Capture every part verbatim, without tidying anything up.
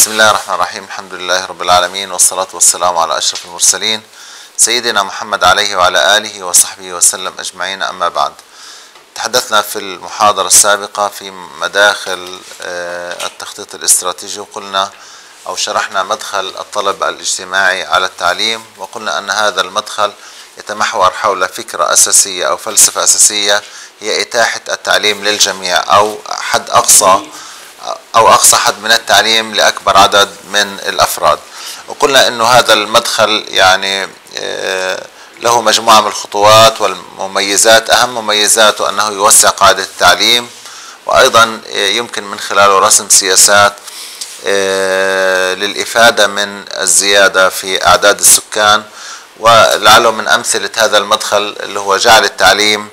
بسم الله الرحمن الرحيم. الحمد لله رب العالمين، والصلاة والسلام على أشرف المرسلين سيدنا محمد عليه وعلى آله وصحبه وسلم أجمعين. أما بعد، تحدثنا في المحاضرة السابقة في مداخل التخطيط الاستراتيجي، وقلنا أو شرحنا مدخل الطلب الاجتماعي على التعليم، وقلنا أن هذا المدخل يتمحور حول فكرة أساسية أو فلسفة أساسية هي إتاحة التعليم للجميع، أو حد أقصى أو أقصى حد من التعليم لأكبر عدد من الأفراد. وقلنا أنه هذا المدخل يعني له مجموعة من الخطوات والمميزات. أهم مميزاته أنه يوسع قاعدة التعليم، وأيضا يمكن من خلاله رسم سياسات للإفادة من الزيادة في أعداد السكان. ولعله من أمثلة هذا المدخل اللي هو جعل التعليم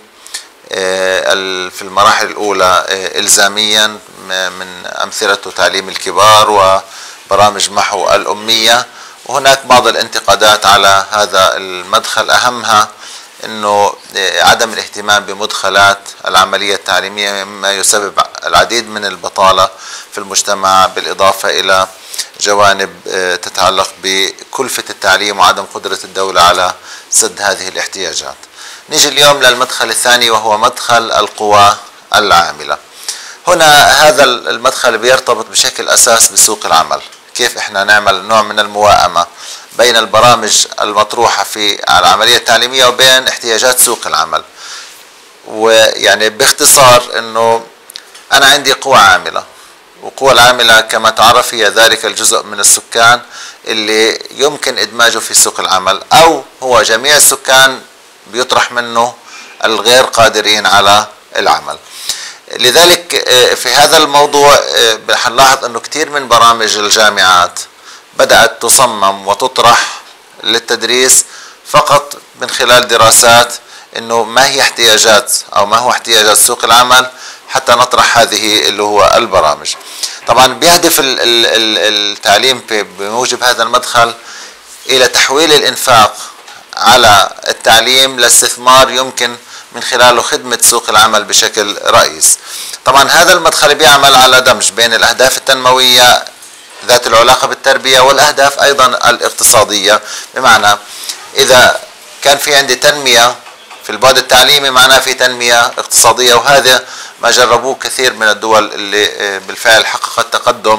في المراحل الأولى إلزاميا، من أمثلته تعليم الكبار وبرامج محو الأمية. وهناك بعض الانتقادات على هذا المدخل، أهمها أنه عدم الاهتمام بمدخلات العملية التعليمية مما يسبب العديد من البطالة في المجتمع، بالإضافة إلى جوانب تتعلق بكلفة التعليم وعدم قدرة الدولة على سد هذه الاحتياجات. نيجي اليوم للمدخل الثاني، وهو مدخل القوى العاملة. هنا هذا المدخل بيرتبط بشكل أساس بسوق العمل، كيف إحنا نعمل نوع من الموائمة بين البرامج المطروحة في العملية التعليمية وبين احتياجات سوق العمل. ويعني باختصار أنه أنا عندي قوى عاملة، وقوى العاملة كما تعرف هي ذلك الجزء من السكان اللي يمكن إدماجه في سوق العمل، أو هو جميع السكان بيطرح منه الغير قادرين على العمل. لذلك في هذا الموضوع حنلاحظ أنه كثير من برامج الجامعات بدأت تصمم وتطرح للتدريس فقط من خلال دراسات أنه ما هي احتياجات أو ما هو احتياجات سوق العمل حتى نطرح هذه اللي هو البرامج. طبعا بيهدف التعليم بموجب هذا المدخل إلى تحويل الإنفاق على التعليم لاستثمار يمكن من خلاله خدمة سوق العمل بشكل رئيس. طبعا هذا المدخل بيعمل على دمج بين الأهداف التنموية ذات العلاقة بالتربية والأهداف أيضا الاقتصادية، بمعنى إذا كان في عندي تنمية في البعد التعليمي معناه في تنمية اقتصادية، وهذا ما جربوه كثير من الدول اللي بالفعل حققت تقدم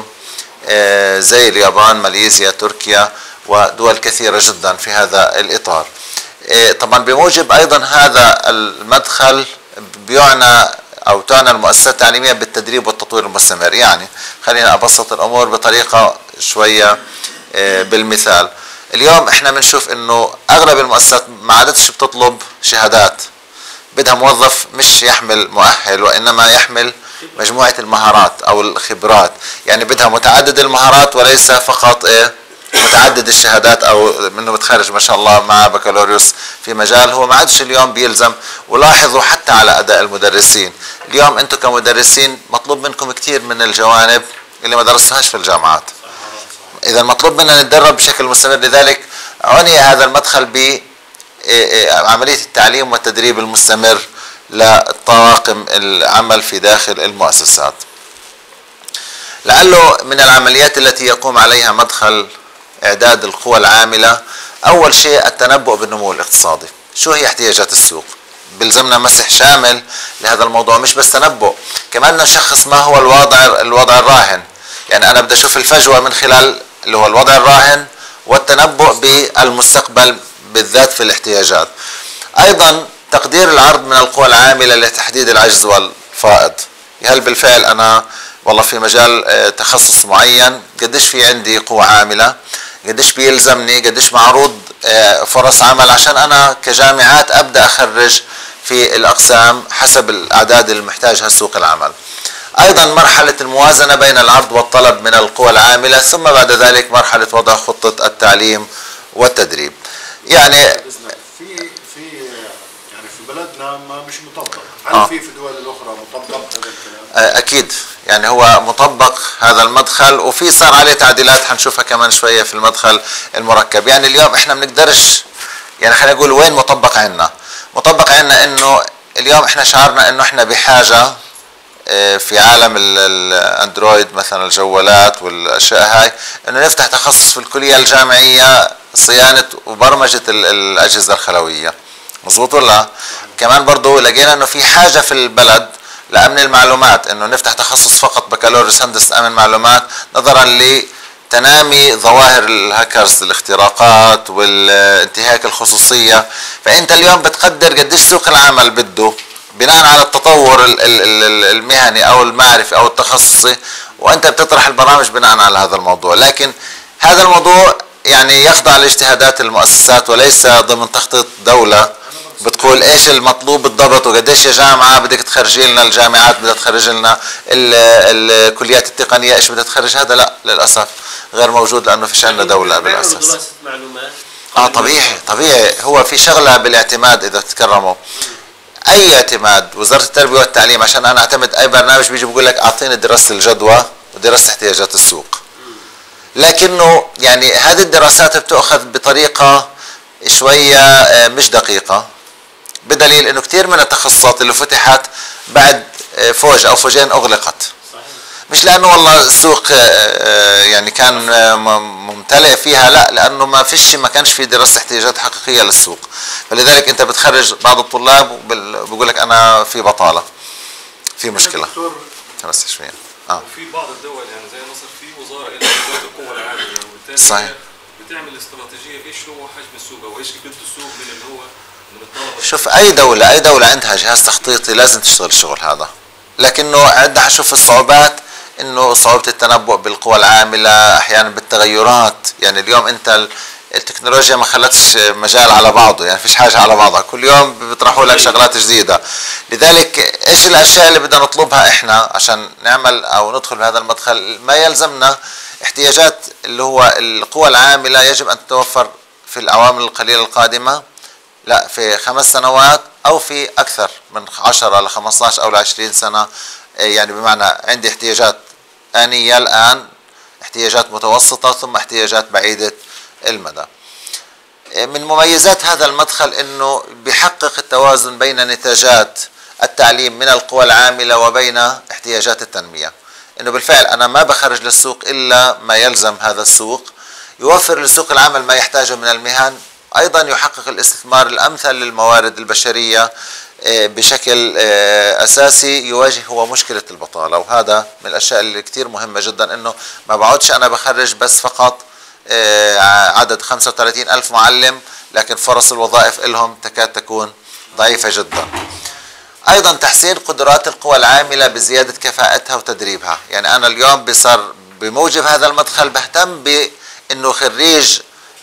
زي اليابان، ماليزيا، تركيا ودول كثيرة جدا في هذا الإطار. طبعا بموجب أيضا هذا المدخل بيعنى أو تعنى المؤسسات التعليمية بالتدريب والتطوير المستمر. يعني خلينا أبسط الأمور بطريقة شوية بالمثال. اليوم احنا بنشوف انه اغلب المؤسسات ما عادتش بتطلب شهادات، بدها موظف مش يحمل مؤهل وانما يحمل مجموعة المهارات او الخبرات. يعني بدها متعدد المهارات وليس فقط ايه متعدد الشهادات، او منه متخرج ما شاء الله مع بكالوريوس في مجال. هو ما عادش اليوم بيلزم. ولاحظوا حتى على اداء المدرسين، اليوم انتم كمدرسين مطلوب منكم كثير من الجوانب اللي ما درستوهاش في الجامعات. إذا مطلوب منا نتدرب بشكل مستمر. لذلك عني هذا المدخل بعملية التعليم والتدريب المستمر لطواقم العمل في داخل المؤسسات. لعله من العمليات التي يقوم عليها مدخل إعداد القوى العاملة أول شيء التنبؤ بالنمو الاقتصادي. شو هي احتياجات السوق؟ بلزمنا مسح شامل لهذا الموضوع، مش بس تنبؤ، كمان نشخص ما هو الوضع الوضع الراهن. يعني أنا بدي أشوف الفجوة من خلال اللي هو الوضع الراهن والتنبؤ بالمستقبل بالذات في الاحتياجات. أيضا تقدير العرض من القوى العاملة لتحديد العجز والفائض. هل بالفعل أنا والله في مجال تخصص معين قديش في عندي قوى عاملة، قديش بيلزمني، قديش معروض فرص عمل عشان أنا كجامعات أبدأ أخرج في الأقسام حسب الأعداد اللي محتاجها سوق العمل. أيضا مرحلة الموازنة بين العرض والطلب من القوى العاملة، ثم بعد ذلك مرحلة وضع خطة التعليم والتدريب. يعني في في يعني في بلدنا ما مش مطبق، هل آه. في في الدول الأخرى مطبق هذا الكلام؟ أكيد، يعني هو مطبق هذا المدخل، وفي صار عليه تعديلات حنشوفها كمان شوية في المدخل المركب. يعني اليوم احنا بنقدرش يعني خلينا نقول وين مطبق عنا. مطبق عنا انه اليوم احنا شعرنا انه احنا بحاجة في عالم الاندرويد مثلا الجوالات والاشياء هاي، انه نفتح تخصص في الكليه الجامعيه صيانه وبرمجه الاجهزه الخلويه. مظبوط ولا؟ كمان برضه لقينا انه في حاجه في البلد لامن المعلومات، انه نفتح تخصص فقط بكالوريوس هندسه امن معلومات، نظرا لتنامي ظواهر الهاكرز، الاختراقات والانتهاك الخصوصيه. فانت اليوم بتقدر قديش سوق العمل بده بناء على التطور المهني او المعرفي او التخصصي، وانت بتطرح البرامج بناء على هذا الموضوع. لكن هذا الموضوع يعني يخضع لاجتهادات المؤسسات وليس ضمن تخطيط دوله بتقول ايش المطلوب بالضبط وقديش يا جامعه بدك تخرجي لنا، الجامعات بدها تخرج لنا، الكليات التقنيه ايش بدها تخرج. هذا لا للاسف غير موجود لانه فيش عندنا دوله بالاساس. دراسه معلومات اه طبيعي طبيعي. هو في شغله بالاعتماد اذا تكرموا، اي اعتماد وزاره التربيه والتعليم عشان انا اعتمد اي برنامج بيجي بقول لك اعطيني دراسه الجدوى ودراسه احتياجات السوق. لكنه يعني هذه الدراسات بتؤخذ بطريقه شويه مش دقيقه، بدليل انه كثير من التخصصات اللي فتحت بعد فوج او فوجين اغلقت. مش لانه والله السوق يعني كان ممتلئ فيها، لا، لانه ما فيش ما كانش في دراسه احتياجات حقيقيه للسوق. فلذلك انت بتخرج بعض الطلاب وبقول لك انا في بطاله، في مشكله. بس شويه اه في بعض الدول يعني زي مصر في وزاره الى وزاره القوى العامله، وبالتالي صحيح بتعمل استراتيجيه ايش هو حجم السوق او ايش بده السوق من اللي هو من الطلبه. شوف اي دوله اي دوله عندها جهاز تخطيطي لازم تشتغل الشغل هذا، لكنه عندها حشوف الصعوبات، انه صعوبه التنبؤ بالقوى العامله، احيانا بالتغيرات. يعني اليوم انت التكنولوجيا ما خلتش مجال على بعضه، يعني فيش حاجه على بعضها، كل يوم بيطرحوا لك شغلات جديده. لذلك ايش الاشياء اللي بدنا نطلبها احنا عشان نعمل او ندخل بهذا المدخل؟ ما يلزمنا احتياجات اللي هو القوى العامله يجب ان تتوفر في الاعوام القليله القادمه، لا في خمس سنوات او في اكثر من عشرة ل خمسة عشر او ل عشرين سنه. يعني بمعنى عندي احتياجات آنية الآن، احتياجات متوسطة، ثم احتياجات بعيدة المدى. من مميزات هذا المدخل انه بيحقق التوازن بين نتاجات التعليم من القوى العاملة وبين احتياجات التنمية. انه بالفعل انا ما بخرج للسوق الا ما يلزم هذا السوق، يوفر لسوق العمل ما يحتاجه من المهن، ايضا يحقق الاستثمار الامثل للموارد البشرية بشكل اساسي يواجه هو مشكله البطاله. وهذا من الاشياء اللي كثير مهمه جدا، انه ما بقعدش انا بخرج بس فقط عدد خمسة وثلاثين ألف معلم، لكن فرص الوظائف لهم تكاد تكون ضعيفه جدا. ايضا تحسين قدرات القوى العامله بزياده كفاءتها وتدريبها. يعني انا اليوم بصار بموجب هذا المدخل بهتم بانه خريج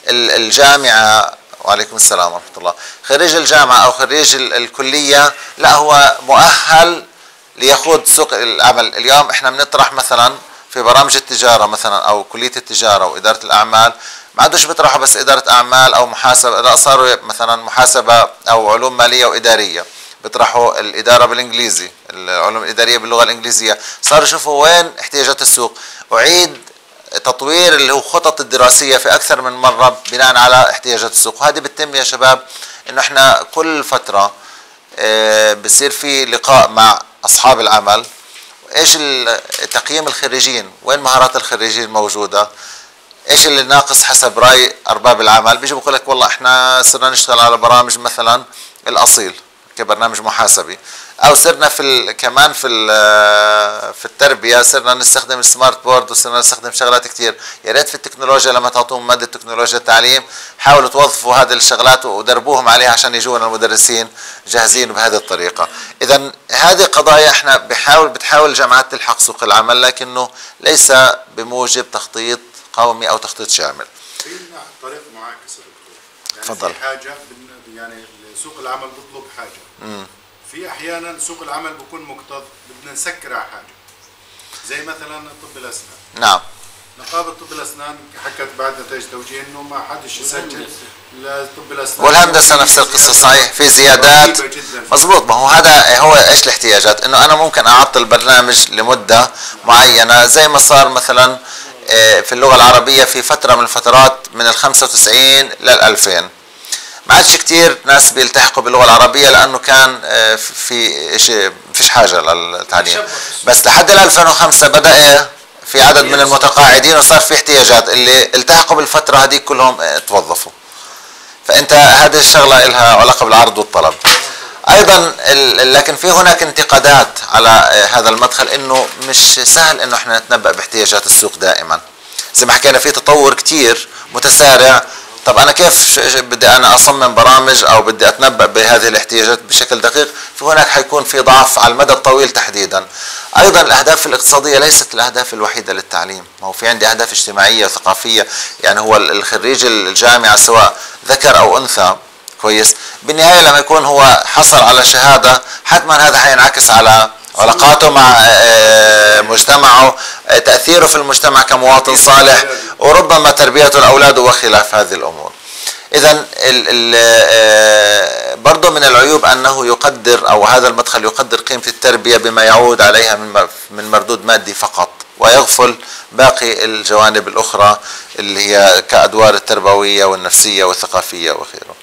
الجامعه، وعليكم السلام ورحمة الله، خريج الجامعة أو خريج الكلية لا هو مؤهل ليخوض سوق العمل. اليوم احنا بنطرح مثلا في برامج التجارة مثلا أو كلية التجارة وإدارة الأعمال، ما عادوش بيطرحوا بس إدارة أعمال أو محاسبة، لا صاروا مثلا محاسبة أو علوم مالية وإدارية، بيطرحوا الإدارة بالإنجليزي، العلوم الإدارية باللغة الإنجليزية. صاروا يشوفوا وين احتياجات السوق، أعيد تطوير اللي هو خطط الدراسية في أكثر من مرة بناء على احتياجات السوق. وهذه بتتم يا شباب إنه إحنا كل فترة بصير في لقاء مع أصحاب العمل، إيش تقييم الخريجين، وين مهارات الخريجين موجودة، إيش اللي ناقص حسب رأي أرباب العمل. بيجي بقول لك والله إحنا صرنا نشتغل على برامج مثلا الأصيل كبرنامج محاسبي، او صرنا في كمان في في التربيه صرنا نستخدم السمارت بورد وصرنا نستخدم شغلات كثير. يا ريت في التكنولوجيا لما تعطوهم ماده تكنولوجيا التعليم حاولوا توظفوا هذه الشغلات ودربوهم عليها عشان يجونا المدرسين جاهزين بهذه الطريقه. اذا هذه قضايا احنا بحاول بتحاول الجامعات تلحق سوق العمل، لكنه ليس بموجب تخطيط قومي او تخطيط شامل. في طريق معاكس يا دكتور، يعني تفضل. في حاجه يعني سوق العمل بيطلب حاجه، امم في احيانا سوق العمل بيكون مكتظ بدنا نسكر على حاجه، زي مثلا طب الاسنان. نعم. نقابه طب الاسنان حكت بعد نتائج توجيه انه ما حدش يسجل لطب الاسنان، والهندسه نفس القصه صحيح، في زيادات مضبوط. ما هو هذا هو ايش الاحتياجات، انه انا ممكن اعطل برنامج لمده معينه زي ما صار مثلا في اللغه العربيه في فتره من الفترات من ال خمسة وتسعين لل ألفين. ما عادش كتير ناس بيلتحقوا باللغة العربية لأنه كان في شيء فيش حاجة للتعليم. بس لحد ألفين وخمسة بدأ في عدد من المتقاعدين وصار في احتياجات، اللي التحقوا بالفترة هذه كلهم توظفوا. فأنت هذه الشغلة لها علاقة بالعرض والطلب. أيضا لكن في هناك انتقادات على هذا المدخل، إنه مش سهل إنه إحنا نتنبأ باحتياجات السوق دائما. زي ما حكينا في تطور كتير متسارع. طب أنا كيف بدي أنا أصمم برامج أو بدي أتنبأ بهذه الاحتياجات بشكل دقيق؟ في هناك حيكون في ضعف على المدى الطويل تحديدا. أيضا الأهداف الاقتصادية ليست الأهداف الوحيدة للتعليم، ما هو في عندي أهداف اجتماعية وثقافية. يعني هو الخريج الجامعة سواء ذكر أو أنثى كويس، بالنهاية لما يكون هو حصل على شهادة حتما هذا حينعكس على علاقاته مع مجتمعه، تأثيره في المجتمع كمواطن صالح، وربما تربيته الأولاد وخلاف هذه الأمور. إذا برضو من العيوب أنه يقدر، أو هذا المدخل يقدر قيمة التربية بما يعود عليها من مردود مادي فقط، ويغفل باقي الجوانب الأخرى اللي هي كأدوار التربوية والنفسية والثقافية وغيره.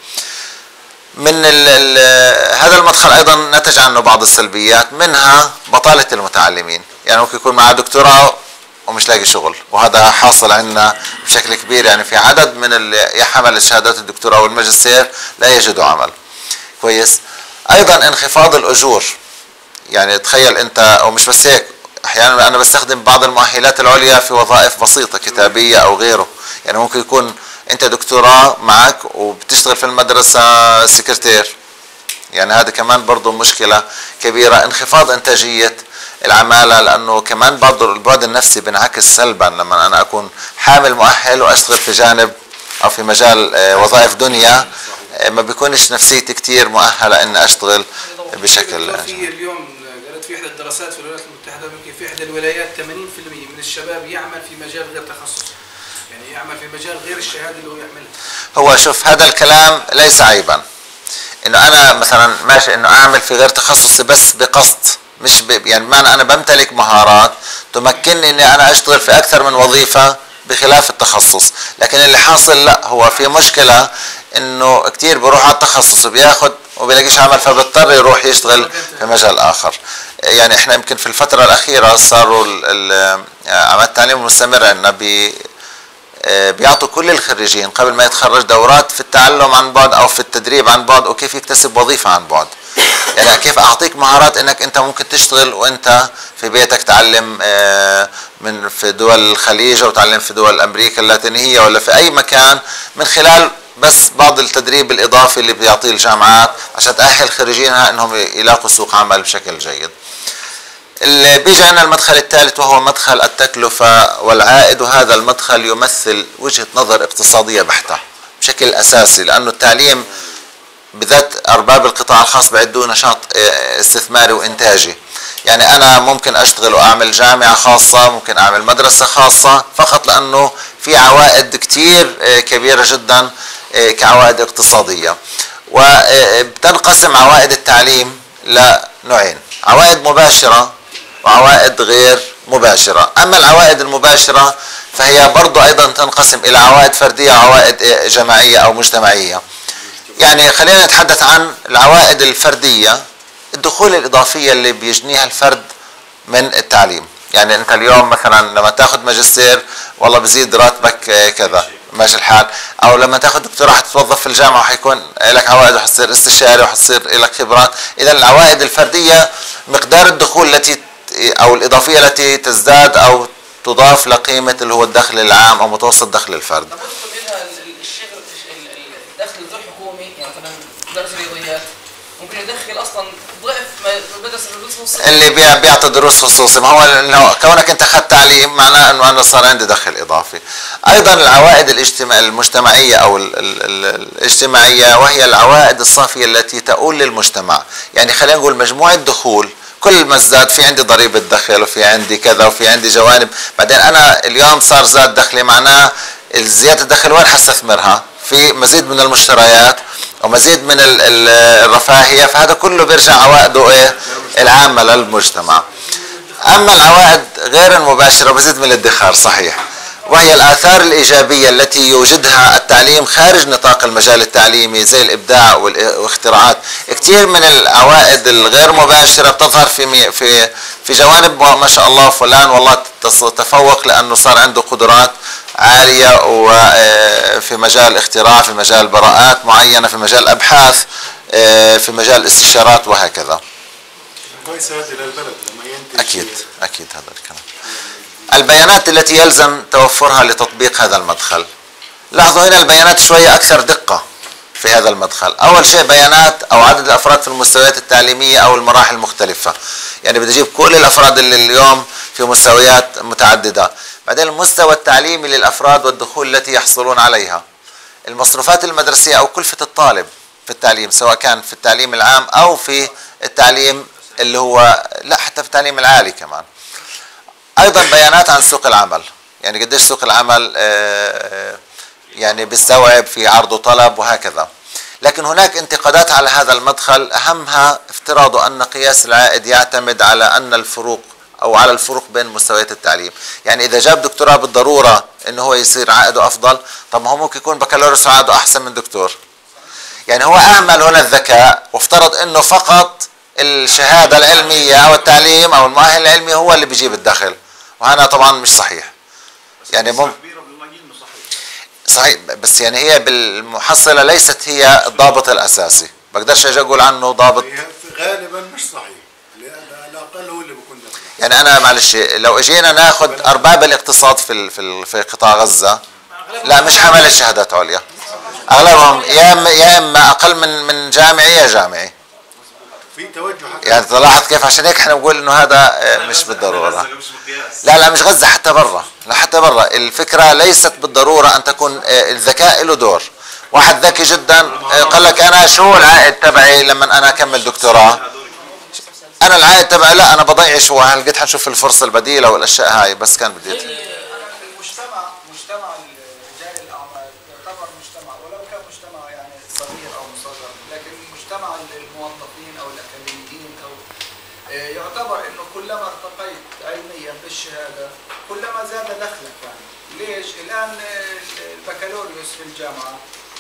من ال ال هذا المدخل أيضا نتج عنه بعض السلبيات، منها بطالة المتعلمين. يعني ممكن يكون معه دكتوراه ومش لاقي شغل، وهذا حاصل عندنا بشكل كبير. يعني في عدد من اللي يحمل شهادات الدكتوراه والماجستير لا يجدوا عمل كويس. أيضا انخفاض الأجور. يعني تخيل أنت، أو مش بس هيك، أحيانا أنا بستخدم بعض المؤهلات العليا في وظائف بسيطة كتابية أو غيره. يعني ممكن يكون أنت دكتوراه معك وبتشتغل في المدرسة سكرتير. يعني هذا كمان برضو مشكلة كبيرة. انخفاض إنتاجية العمالة، لأنه كمان برضو البعد النفسي بينعكس سلبا لما أنا أكون حامل مؤهل وأشتغل في جانب أو في مجال وظائف دنيا، ما بيكونش نفسيتي كتير مؤهلة إن أشتغل بشكل. في اليوم قرأت في إحدى الدراسات في الولايات المتحدة يمكن في إحدى الولايات ثمانين بالمئة من الشباب يعمل في مجال غير تخصصي، يعني يعمل في مجال غير الشهادة اللي هو يعملها. هو شوف، هذا الكلام ليس عيبا، إنه أنا مثلا ماشي إنه أعمل في غير تخصصي بس بقصد، مش ب... يعني بمعنى أنا بمتلك مهارات تمكنني إني أنا أشتغل في أكثر من وظيفة بخلاف التخصص. لكن اللي حاصل لا، هو في مشكلة إنه كتير بروح على التخصص وبياخد وبيلاقيش عمل، فبيضطر يروح يشتغل في مجال آخر. يعني إحنا يمكن في الفترة الأخيرة صاروا عمل التعليم المستمر عندنا بي بيعطوا كل الخريجين قبل ما يتخرج دورات في التعلم عن بعد أو في التدريب عن بعد، وكيف يكتسب وظيفة عن بعد. يعني كيف أعطيك مهارات إنك أنت ممكن تشتغل وأنت في بيتك، تعلم من في دول الخليج أو تعلم في دول أمريكا اللاتينية ولا في أي مكان، من خلال بس بعض التدريب الإضافي اللي بيعطيه الجامعات عشان تأهل خريجينها إنهم يلاقوا سوق عمل بشكل جيد. اللي بيجي عندنا المدخل الثالث وهو مدخل التكلفة والعائد، وهذا المدخل يمثل وجهة نظر اقتصادية بحتة بشكل أساسي، لأنه التعليم بذات أرباب القطاع الخاص بعدوا نشاط استثماري وإنتاجي. يعني أنا ممكن أشتغل وأعمل جامعة خاصة، ممكن أعمل مدرسة خاصة، فقط لأنه في عوائد كتير كبيرة جدا كعوائد اقتصادية. وبتنقسم عوائد التعليم لنوعين: عوائد مباشرة وعوائد غير مباشرة. أما العوائد المباشرة فهي برضو أيضا تنقسم إلى عوائد فردية وعوائد جماعية أو مجتمعية. يعني خلينا نتحدث عن العوائد الفردية، الدخول الإضافية اللي بيجنيها الفرد من التعليم. يعني أنت اليوم مثلا لما تاخذ ماجستير والله بزيد راتبك كذا ماشي الحال، أو لما تاخذ دكتوراه حتتوظف في الجامعة وحيكون لك عوائد وحتصير استشاري وحتصير لك خبرات. إذا العوائد الفردية مقدار الدخول التي أو الإضافية التي تزداد أو تضاف لقيمة اللي هو الدخل العام أو متوسط دخل الفرد. الدخل الغير حكومي، يعني مثلا مدرس رياضيات ممكن يدخل اصلا ضعف ما بدرس الدروس الخصوصيه اللي بيعطي دروس خصوصي. ما هو كونك انت اخذت تعليم معناه انه انا صار عندي دخل اضافي. ايضا العوائد الاجتماع المجتمعيه او ال ال ال الاجتماعيه، وهي العوائد الصافيه التي تؤول للمجتمع. يعني خلينا نقول مجموع الدخول كل ما ازداد، في عندي ضريبه دخل وفي عندي كذا وفي عندي جوانب، بعدين انا اليوم صار زاد دخلي، معناه الزياده الدخل وين حستثمرها؟ في مزيد من المشتريات ومزيد من الرفاهية، فهذا كله بيرجع عوائده ايه؟ العامة للمجتمع. اما العوائد غير المباشرة بزيد من الادخار، صحيح، وهي الآثار الإيجابية التي يوجدها التعليم خارج نطاق المجال التعليمي زي الإبداع والاختراعات. كثير من العوائد الغير مباشرة بتظهر في في في جوانب ما شاء الله فلان والله تفوق لأنه صار عنده قدرات عالية وفي مجال اختراع، في مجال براءات معينة، في مجال أبحاث، في مجال استشارات وهكذا. كويس هذه للبلد لما ينتج. أكيد أكيد هذا الكلام. البيانات التي يلزم توفرها لتطبيق هذا المدخل. لاحظوا هنا البيانات شوية أكثر دقة في هذا المدخل. أول شيء بيانات أو عدد الأفراد في المستويات التعليمية أو المراحل المختلفة. يعني بدي أجيب كل الأفراد اللي اليوم في مستويات متعددة. بعدين المستوى التعليمي للأفراد والدخول التي يحصلون عليها. المصروفات المدرسية أو كلفة الطالب في التعليم سواء كان في التعليم العام أو في التعليم اللي هو لا حتى في التعليم العالي كمان. أيضا بيانات عن سوق العمل، يعني قديش سوق العمل يعني بيستوعب في عرض وطلب وهكذا. لكن هناك انتقادات على هذا المدخل، أهمها افتراض أن قياس العائد يعتمد على أن الفروق أو على الفروق بين مستويات التعليم. يعني إذا جاب دكتوراه بالضرورة إنه هو يصير عائده أفضل، طب ما هو ممكن يكون بكالوريوس عائده أحسن من دكتور. يعني هو أهمل هنا الذكاء وافترض إنه فقط الشهادة العلمية أو التعليم أو المؤهل العلمي هو اللي بيجيب الدخل، وهذا طبعا مش صحيح. يعني مم صحيح، بس يعني هي بالمحصلة ليست هي الضابط الأساسي، بقدرش أجي أقول عنه ضابط. غالبا مش صحيح، على الأقل هو اللي بيكون دخل. يعني أنا معلش لو أجينا ناخذ أرباب الاقتصاد في في في قطاع غزة، لا مش حملة شهادات عليا، أغلبهم يا إما يا إما أقل من من جامعي يا جامعي. في توجه حتى يعني تلاحظ كيف، عشان هيك احنا بنقول انه هذا مش بالضروره. لا لا مش غزه، حتى برا، لا حتى برا. الفكره ليست بالضروره ان تكون الذكاء له دور. واحد ذكي جدا قال لك انا شو العائد تبعي لما انا اكمل دكتوراه؟ انا العائد تبعي لا انا بضيع شو، هل قد حنشوف الفرصه البديله والاشياء هاي. بس كان بدي المجتمع مجتمع رجال الاعمال يعتبر مجتمع ولو كان مجتمع يعني صغير او مصغر، لكن مجتمع الموظفين او الاكاديميين او يعتبر انه كلما ارتقيت علميا بالشهاده كلما زاد دخلك. يعني ليش؟ الان البكالوريوس في الجامعه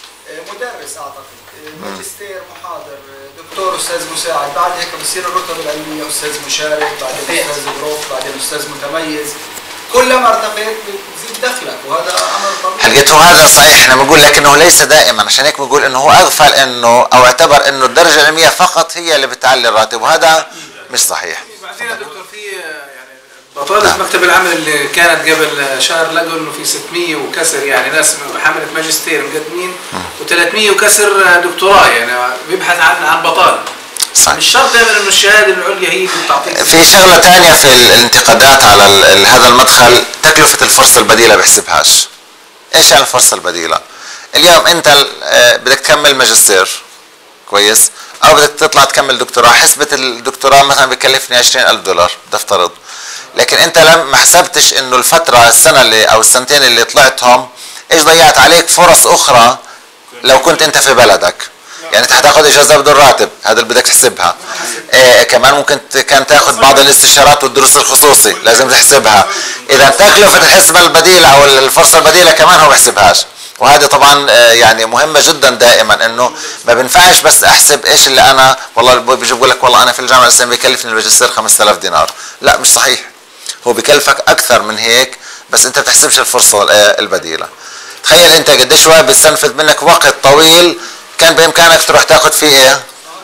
مدرس اعتقد، ماجستير محاضر، دكتور، استاذ مساعد، بعد هيك بصير الرتب العلميه استاذ مشارك، بعدين استاذ بروف، بعدين استاذ متميز. كلما ارتقيت بتزيد دخلك، وهذا امر طبيعي. حقيقته هذا صحيح، احنا بنقول لكنه ليس دائما، عشان هيك بنقول انه هو اغفل انه او اعتبر انه الدرجه العلميه فقط هي اللي بتعلي الراتب، وهذا مش صحيح. بعدين يا دكتور في يعني بطالة مكتب العمل اللي كانت قبل شهر لقوا انه في ستمية وكسر يعني ناس حملة ماجستير مقدمين وثلاثمية وكسر دكتوراه، يعني بيبحث عن عن بطالة. صحيح. مش شرط دائما انه الشهاده العليا هي اللي بتعطيك. في شغله ثانيه في الانتقادات على هذا المدخل، تكلفه الفرصه البديله بحسبهاش. ايش يعني الفرصه البديله؟ اليوم انت بدك تكمل ماجستير كويس او بدك تطلع تكمل دكتوراه، حسبه الدكتوراه مثلا بكلفني عشرين ألف دولار بدي افترض، لكن انت لم ما حسبتش انه الفتره السنه اللي او السنتين اللي طلعتهم ايش ضيعت عليك فرص اخرى لو كنت انت في بلدك. يعني انت حتاخذ اجازه بدون راتب، هذا اللي بدك تحسبها. إيه كمان ممكن كان تاخذ بعض الاستشارات والدروس الخصوصي لازم تحسبها. اذا تكلفه الحسبه البديله او الفرصه البديله كمان هو بحسبهاش، وهذه طبعا يعني مهمه جدا دائما، انه ما بينفعش بس احسب ايش اللي انا والله بيجي بقول لك والله انا في الجامعه الاسلاميه بيكلفني الماجستير خمسة آلاف دينار، لا مش صحيح، هو بيكلفك اكثر من هيك بس انت بتحسبش الفرصه البديله. تخيل انت قديش واحد بيستنفذ منك وقت طويل كان بامكانك تروح تاخذ فيه ايه؟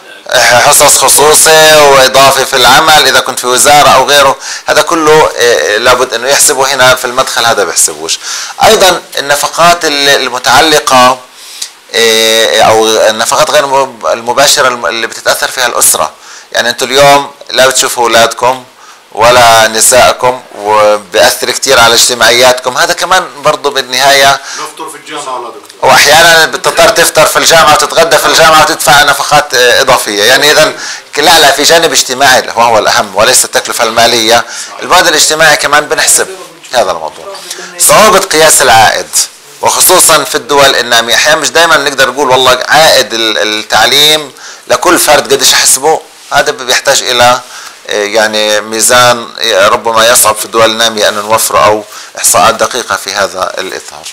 حصص خصوصي واضافه في العمل اذا كنت في وزاره او غيره، هذا كله إيه لابد انه يحسبه. هنا في المدخل هذا بيحسبوش. ايضا النفقات المتعلقه إيه او النفقات غير المباشره اللي بتتاثر فيها الاسره، يعني انتم اليوم لا بتشوفوا اولادكم ولا نسائكم وبيأثر كثير على اجتماعياتكم، هذا كمان برضه بالنهايه نفطر في الجامعه ولا دكتور، واحيانا بتضطر تفطر في الجامعه وتتغدى في الجامعه وتدفع نفقات اضافيه. يعني اذا لا لا في جانب اجتماعي وهو الاهم وليس التكلفه الماليه، البعد الاجتماعي كمان بنحسب هذا الموضوع. صعوبه قياس العائد وخصوصا في الدول الناميه، احيانا مش دائما نقدر نقول والله عائد التعليم لكل فرد قديش احسبه، هذا بيحتاج الى يعني ميزان ربما يصعب في الدول النامية أن نوفره أو إحصاءات دقيقة في هذا الإطار.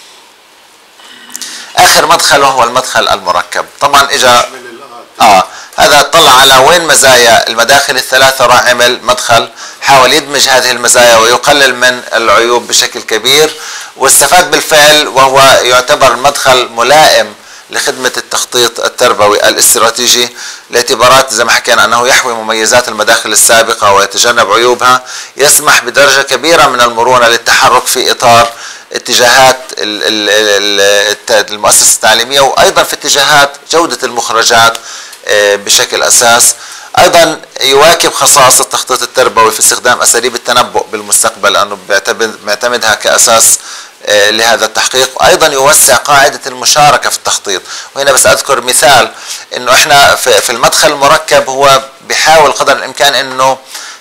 آخر مدخل وهو المدخل المركب. طبعا إجا آه هذا طلع على وين مزايا المداخل الثلاثة، راح عمل مدخل حاول يدمج هذه المزايا ويقلل من العيوب بشكل كبير، واستفاد بالفعل، وهو يعتبر مدخل ملائم لخدمة التخطيط التربوي الاستراتيجي لاعتبارات زي ما حكينا أنه يحوي مميزات المداخل السابقة ويتجنب عيوبها، يسمح بدرجة كبيرة من المرونة للتحرك في إطار اتجاهات المؤسسة التعليمية، وأيضا في اتجاهات جودة المخرجات بشكل أساس. أيضا يواكب خصائص التخطيط التربوي في استخدام أساليب التنبؤ بالمستقبل لأنه بيعتمدها كأساس لهذا التحقيق، وأيضا يوسع قاعدة المشاركة في التخطيط. وهنا بس أذكر مثال إنه إحنا في المدخل المركب هو بيحاول قدر الإمكان إنه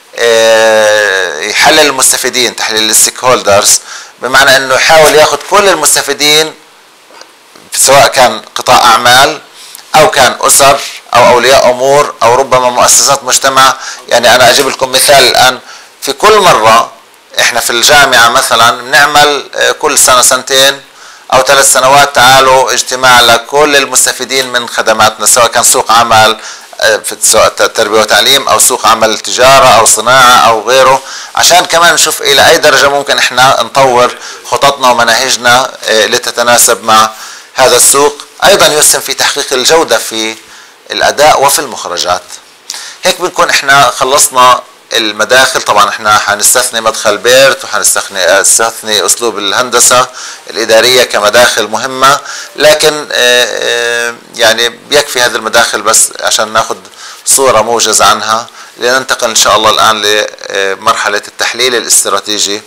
يحلل المستفيدين، تحليل الستيك هولدرز، بمعنى إنه يحاول ياخذ كل المستفيدين سواء كان قطاع أعمال أو كان أسر أو أولياء أمور أو ربما مؤسسات مجتمع. يعني أنا أجيب لكم مثال الآن، في كل مرة إحنا في الجامعة مثلا بنعمل كل سنة سنتين أو ثلاث سنوات تعالوا اجتماع لكل المستفيدين من خدماتنا، سواء كان سوق عمل في سواء تربية وتعليم أو سوق عمل تجارة أو صناعة أو غيره، عشان كمان نشوف إلى أي درجة ممكن إحنا نطور خططنا ومناهجنا لتتناسب مع هذا السوق. أيضا يسهم في تحقيق الجودة في الأداء وفي المخرجات. هيك بنكون إحنا خلصنا المداخل. طبعا إحنا حنستثني مدخل بيرت وحنستثني استثني أسلوب الهندسة الإدارية كمداخل مهمة، لكن يعني بيكفي هذه المداخل بس عشان ناخذ صورة موجزة عنها، لننتقل إن شاء الله الآن لمرحلة التحليل الاستراتيجي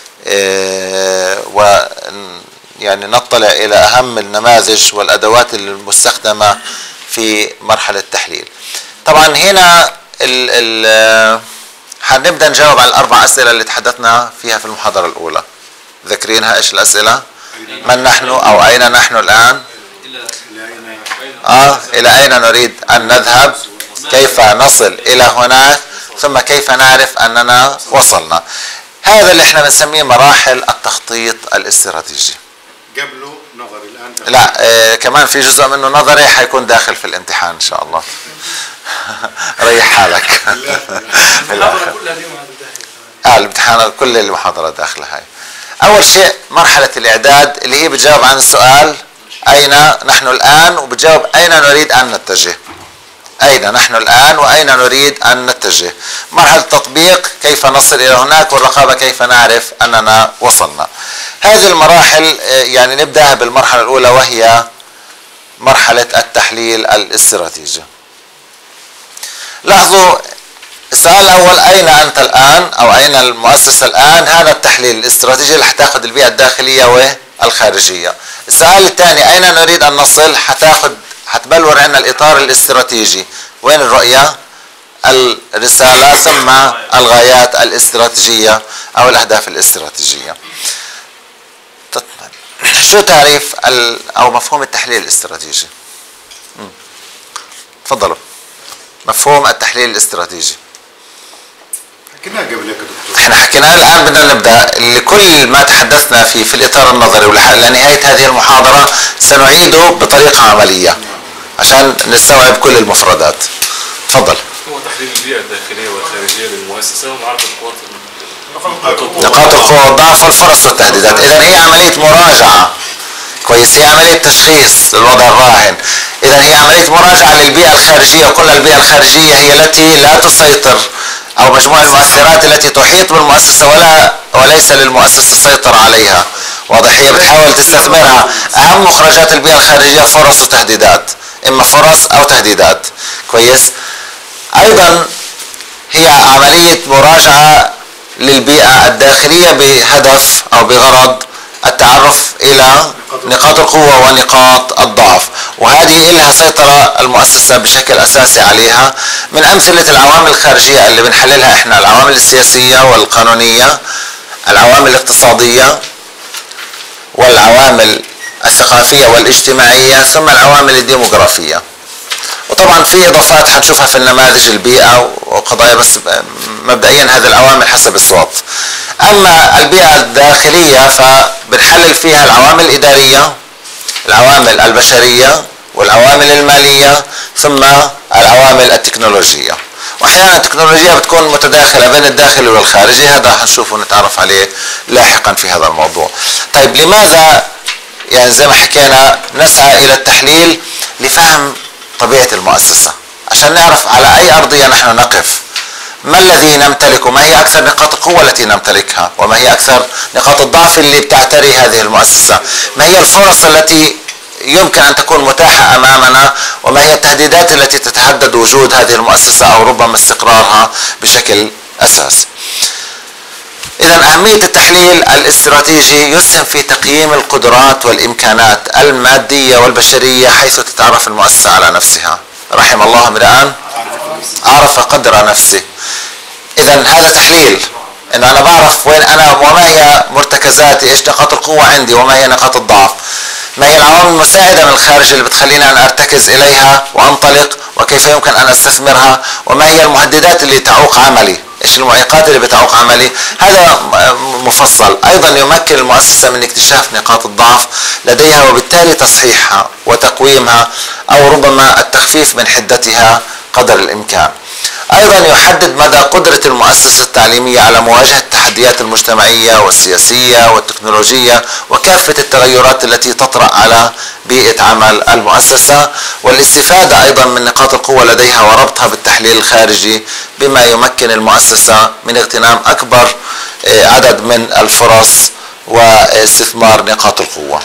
و يعني نطلع إلى أهم النماذج والأدوات المستخدمة في مرحلة التحليل. طبعا هنا ال ال حنبدأ نجاوب على الأربع أسئلة اللي تحدثنا فيها في المحاضرة الأولى. ذاكرينها إيش الأسئلة؟ من نحن أو أين نحن الآن؟ آه إلى أين نريد أن نذهب؟ كيف نصل إلى هناك؟ ثم كيف نعرف أننا وصلنا؟ هذا اللي احنا بنسميه مراحل التخطيط الاستراتيجي. قبله نظري الآن؟ لا آه كمان في جزء منه نظري حيكون داخل في الامتحان إن شاء الله. ريح حالك. المحاضرة كلها اليوم هذا داخل. اه الامتحان كل المحاضرة داخلة هاي. أول شيء مرحلة الإعداد اللي هي بتجاوب عن السؤال أين نحن الآن، وبتجاوب أين نريد أن نتجه. أين نحن الآن وأين نريد أن نتجه. مرحلة التطبيق كيف نصل إلى هناك، والرقابة كيف نعرف أننا وصلنا. هذه المراحل يعني نبدأها بالمرحلة الأولى وهي مرحلة التحليل الاستراتيجي. لاحظوا السؤال الأول أين أنت الآن أو أين المؤسسة الآن، هذا التحليل الاستراتيجي اللي حتاخذ البيئة الداخلية والخارجية. السؤال الثاني أين نريد أن نصل، حتاخذ حتبلور عنا الإطار الاستراتيجي، وين الرؤية، الرسالة، ثم الغايات الاستراتيجية أو الأهداف الاستراتيجية. شو تعريف أو مفهوم التحليل الاستراتيجي؟ تفضلوا. مفهوم التحليل الاستراتيجي حكيناه قبل هيك دكتور. احنا حكيناه، الآن بدنا نبدأ. لكل ما تحدثنا فيه في الإطار النظري ولنهاية هذه المحاضرة سنعيده بطريقة عملية عشان نستوعب كل المفردات. تفضل. هو تحليل البيئة الداخلية والخارجية للمؤسسة ومعرفة قوات نقاط القوة والضعف والفرص والتهديدات. إذا هي عملية مراجعة، كويس، هي عملية تشخيص للوضع الراهن. إذا هي عملية مراجعة للبيئة الخارجية، وقلنا البيئة الخارجية هي التي لا تسيطر أو مجموع المؤثرات التي تحيط بالمؤسسة ولا وليس للمؤسسة السيطرة عليها. واضح؟ هي بتحاول تستثمرها. أهم مخرجات البيئة الخارجية فرص وتهديدات، إما فرص أو تهديدات. كويس. أيضا هي عملية مراجعة للبيئة الداخلية بهدف أو بغرض التعرف إلى نقاط القوة ونقاط الضعف، وهذه لها سيطرة المؤسسة بشكل أساسي عليها. من أمثلة العوامل الخارجية اللي بنحللها إحنا العوامل السياسية والقانونية، العوامل الاقتصادية، والعوامل الثقافية والاجتماعية، ثم العوامل الديموغرافية. وطبعا في اضافات حنشوفها في النماذج البيئة وقضايا، بس مبدئيا هذه العوامل حسب السوات. اما البيئة الداخلية فبنحلل فيها العوامل الادارية، العوامل البشرية، والعوامل المالية، ثم العوامل التكنولوجية. واحيانا التكنولوجيا بتكون متداخلة بين الداخلي والخارجي، هذا حنشوفه ونتعرف عليه لاحقا في هذا الموضوع. طيب لماذا يعني زي ما حكينا نسعى الى التحليل؟ لفهم طبيعة المؤسسة، عشان نعرف على اي ارضية نحن نقف، ما الذي نمتلكه، ما هي اكثر نقاط القوة التي نمتلكها، وما هي اكثر نقاط الضعف اللي بتعتري هذه المؤسسة، ما هي الفرص التي يمكن ان تكون متاحة امامنا، وما هي التهديدات التي تتهدد وجود هذه المؤسسة او ربما استقرارها بشكل اساسي. اذا اهمية التحليل الاستراتيجي يسهم في تقييم القدرات والامكانات المادية والبشرية حيث تتعرف المؤسسة على نفسها. رحم الله امرأ عرف قدر نفسه. اذا هذا تحليل، انه انا بعرف وين انا وما هي مرتكزاتي، ايش نقاط القوة عندي وما هي نقاط الضعف، ما هي العوامل المساعدة من الخارج اللي بتخليني أن أرتكز إليها وأنطلق، وكيف يمكن أن أستثمرها، وما هي المهددات اللي تعوق عملي، إيش المعيقات اللي بتعوق عملي. هذا مفصل. أيضا يمكن المؤسسة من اكتشاف نقاط الضعف لديها وبالتالي تصحيحها وتقويمها، أو ربما التخفيف من حدتها قدر الإمكان. أيضا يحدد مدى قدرة المؤسسة التعليمية على مواجهة التحديات المجتمعية والسياسية والتكنولوجية وكافة التغيرات التي تطرأ على بيئة عمل المؤسسة، والاستفادة أيضا من نقاط القوة لديها وربطها بالتحليل الخارجي بما يمكن المؤسسة من اغتنام أكبر عدد من الفرص واستثمار نقاط القوة.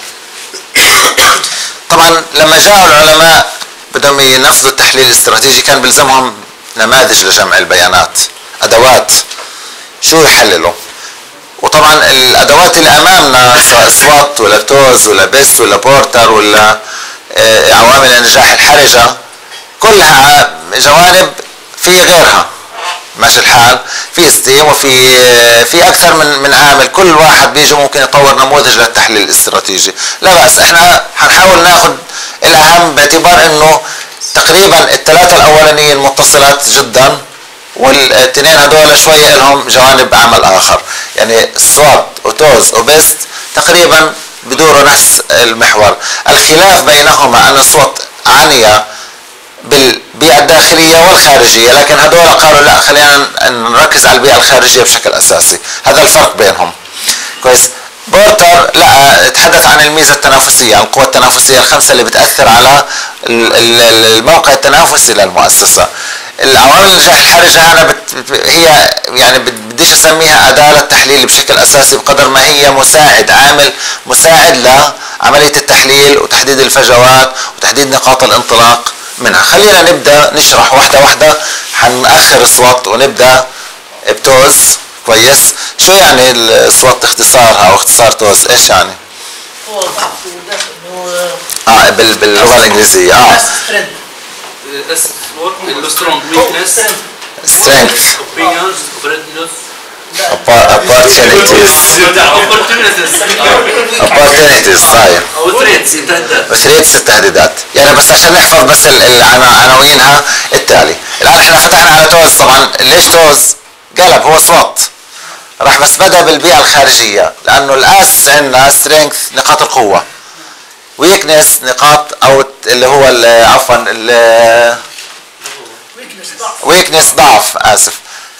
طبعا لما جاءوا العلماء بدهم ينفذوا التحليل الاستراتيجي كان بلزمهم نماذج لجمع البيانات، أدوات شو يحللوا. وطبعا الأدوات اللي أمامنا سواء سوات ولا توز ولا بيست ولا بورتر ولا عوامل النجاح الحرجة كلها جوانب في غيرها، ماشي الحال، في ستيم وفي في أكثر من من عامل، كل واحد بيجي ممكن يطور نموذج للتحليل الاستراتيجي. لا بأس، احنا حنحاول ناخذ الأهم باعتبار إنه تقريبا الثلاثة الأولانيين متصلات جدا، والاثنين هدول شوية لهم جوانب عمل آخر. يعني سوات وتوز وبيست تقريبا بدوروا نفس المحور. الخلاف بينهما أن سوات عانية بالبيئة الداخلية والخارجية، لكن هدول قالوا لا خلينا نركز على البيئة الخارجية بشكل أساسي. هذا الفرق بينهم. كويس. بورتر لا تحدث عن الميزة التنافسية، عن القوى التنافسية الخمسة اللي بتأثر على الموقع التنافسي للمؤسسة. العوامل النجاح الحرجة أنا بت... هي يعني بديش أسميها أداة للتحليل بشكل أساسي بقدر ما هي مساعد، عامل مساعد لعملية التحليل وتحديد الفجوات وتحديد نقاط الانطلاق منها. خلينا نبدأ نشرح واحدة واحدة، حنأخر سوات ونبدأ بتوز. كويس. شو يعني السوات اختصارها او اختصار توز؟ ايش يعني؟ هو ضعف ودافع اه بال باللغه الانجليزيه اه اس وات سترونج ويكنس سترينث اوبينيونز بريدنس opportunities opportunities صحيح، او ثريتس التهديدات ثريتس التهديدات. يعني بس عشان نحفظ بس عناوينها التالي. الان احنا فتحنا على توز. طبعا ليش توز؟ قلب هو سوات، راح بس بدأ بالبيئة الخارجية، لأنه الأس عندنا سترينث نقاط القوة، ويكنس نقاط أو اللي هو عفوا ويكنس ضعف، آسف.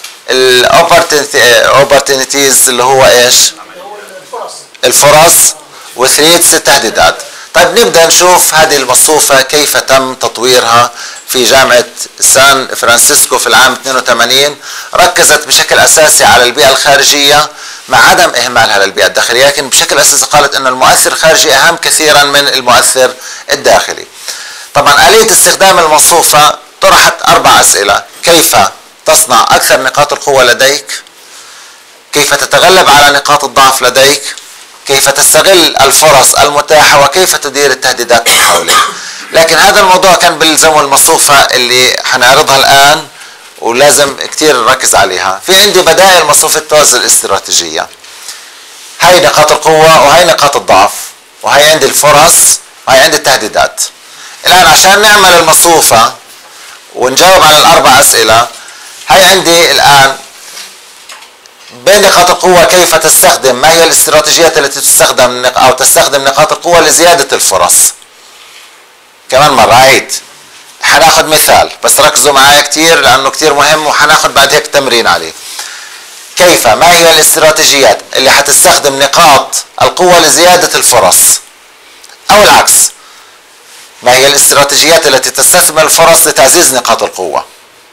الأوبورتينيتيز اللي هو إيش؟ الفرص، وثريتس التهديدات. طيب نبدأ نشوف هذه المصفوفة كيف تم تطويرها في جامعة سان فرانسيسكو في العام اثنين وثمانين. ركزت بشكل أساسي على البيئة الخارجية مع عدم إهمالها للبيئة الداخلية، لكن بشكل أساسي قالت أن المؤثر الخارجي أهم كثيرا من المؤثر الداخلي. طبعا آلية استخدام المصفوفة طرحت أربع أسئلة: كيف تصنع أكثر نقاط القوة لديك؟ كيف تتغلب على نقاط الضعف لديك؟ كيف تستغل الفرص المتاحة؟ وكيف تدير التهديدات من حولك؟ لكن هذا الموضوع كان بيلزمه المصفوفة اللي حنعرضها الآن ولازم كتير نركز عليها. في عندي بدائل مصفوفة توز الاستراتيجية، هاي نقاط القوة وهي نقاط الضعف، وهي عندي الفرص وهي عندي التهديدات. الآن عشان نعمل المصفوفة ونجاوب على الأربع أسئلة. هي عندي الآن بين نقاط القوة كيف تستخدم، ما هي الاستراتيجيات التي تستخدم أو تستخدم نقاط القوة لزيادة الفرص. كمان مرة عيد، حناخد مثال بس ركزوا معايا كتير لأنه كتير مهم، وحناخد بعد هيك تمرين عليه. كيف، ما هي الاستراتيجيات اللي حتستخدم نقاط القوة لزيادة الفرص، أو العكس، ما هي الاستراتيجيات التي تستثمر الفرص لتعزيز نقاط القوة.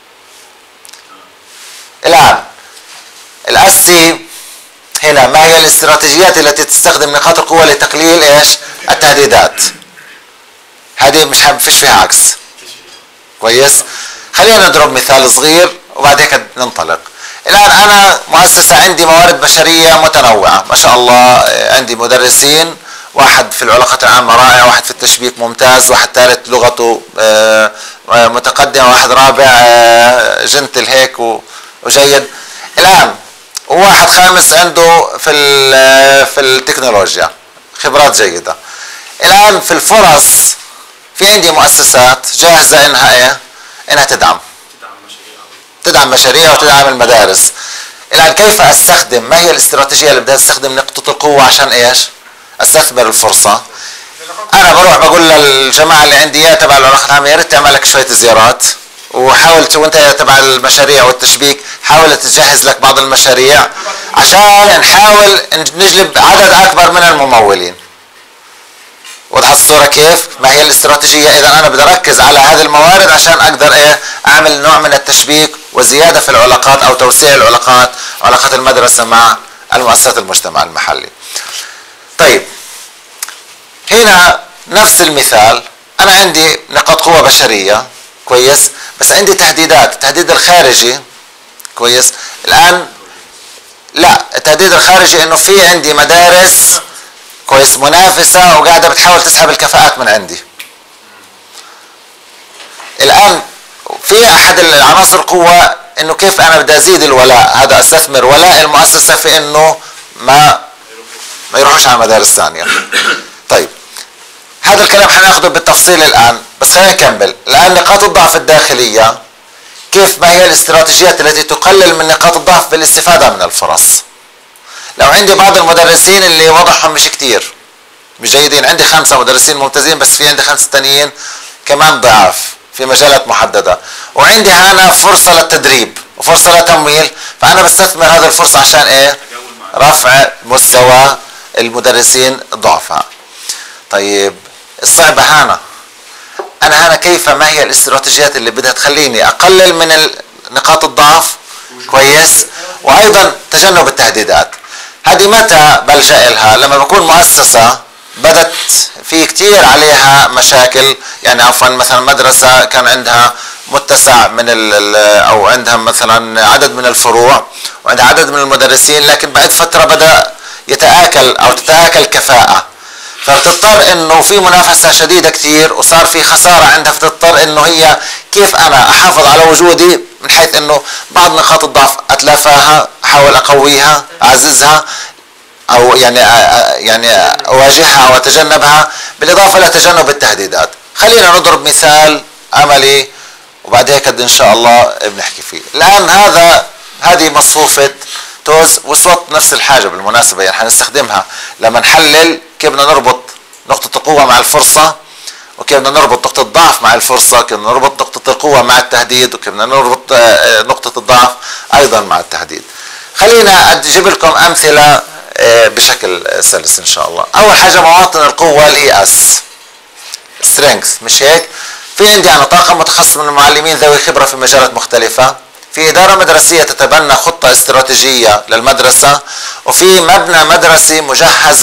الآن الأسي هنا، ما هي الاستراتيجيات التي تستخدم نقاط القوة لتقليل ايش؟ التهديدات. هذه مش فيش فيها عكس. كويس؟ خلينا نضرب مثال صغير وبعد هيك ننطلق. الآن أنا مؤسسة عندي موارد بشرية متنوعة ما شاء الله، عندي مدرسين، واحد في العلاقات العامة رائع، واحد في التشبيك ممتاز، واحد ثالث لغته متقدمة، واحد رابع جنتل هيك وجيد. الآن وواحد خامس عنده في في التكنولوجيا خبرات جيدة. الآن في الفرص في عندي مؤسسات جاهزة إنها إيه؟ إنها تدعم تدعم مشاريع وتدعم المدارس. الآن كيف أستخدم، ما هي الاستراتيجية اللي بدها أستخدم نقطة القوة عشان إيش؟ أستثمر الفرصة. أنا بروح بقول للجماعة اللي عندي يا تبع العلاقات العامة يا ريت تعمل لك شوية زيارات، وحاول وأنت تبع المشاريع والتشبيك حاول تجهز لك بعض المشاريع عشان نحاول نجلب عدد أكبر من الممولين. وضحت الصورة كيف؟ ما هي الاستراتيجية؟ إذا أنا بدي أركز على هذه الموارد عشان أقدر إيه؟ أعمل نوع من التشبيك وزيادة في العلاقات أو توسيع العلاقات، علاقات المدرسة مع المؤسسات المجتمع المحلي. طيب هنا نفس المثال، أنا عندي نقاط قوة بشرية كويس، بس عندي تهديدات، التهديد الخارجي كويس. الآن لا، التهديد الخارجي إنه في عندي مدارس كويس منافسة وقاعدة بتحاول تسحب الكفاءات من عندي. الآن في أحد العناصر القوة إنه كيف أنا بدي أزيد الولاء، هذا أستثمر ولاء المؤسسة في إنه ما ما يروحوش على مدارس ثانية. طيب هذا الكلام حناخده بالتفصيل الآن، بس خلينا نكمل. الآن نقاط الضعف الداخلية، كيف، ما هي الاستراتيجيات التي تقلل من نقاط الضعف بالاستفادة من الفرص. لو عندي بعض المدرسين اللي وضعهم مش كتير مش جيدين، عندي خمسة مدرسين ممتازين بس في عندي خمسة تانيين كمان ضعاف في مجالات محددة، وعندي أنا فرصة للتدريب وفرصة لتمويل، فأنا بستثمر هذه الفرصة عشان إيه؟ رفع مستوى المدرسين الضعفاء. طيب الصعبة هنا، أنا هنا كيف، ما هي الاستراتيجيات اللي بدها تخليني أقلل من نقاط الضعف كويس، وأيضا تجنب التهديدات. هذه متى بلجأ لها؟ لما بكون مؤسسة بدت في كتير عليها مشاكل، يعني عفوا مثلا مدرسة كان عندها متسع من ال أو عندها مثلا عدد من الفروع وعندها عدد من المدرسين، لكن بعد فترة بدأ يتآكل أو تتآكل كفاءة، فبتضطر انه في منافسة شديدة كتير وصار في خسارة عندها، فتضطر انه هي كيف انا احافظ على وجودي من حيث انه بعض نقاط الضعف اتلافاها، احاول اقويها، اعززها، او يعني يعني اواجهها واتجنبها، بالاضافة الى تجنب التهديدات. خلينا نضرب مثال عملي وبعد هيك ان شاء الله بنحكي فيه. الان هذا هذه مصفوفة توز وسوت، نفس الحاجة بالمناسبة، يعني حنستخدمها لما نحلل كيف بدنا نربط نقطة القوة مع الفرصة، وكيف بدنا نربط نقطة الضعف مع الفرصة، كيف بدنا نربط نقطة القوة مع التهديد، وكيف بدنا نربط نقطة الضعف أيضا مع التهديد. خلينا أجيب لكم أمثلة بشكل سلس إن شاء الله. أول حاجة مواطن القوة اللي هي اس strength، مش هيك؟ في عندي أنا طاقم متخصص من المعلمين ذوي خبرة في مجالات مختلفة، في إدارة مدرسية تتبنى خطة استراتيجية للمدرسة، وفي مبنى مدرسي مجهز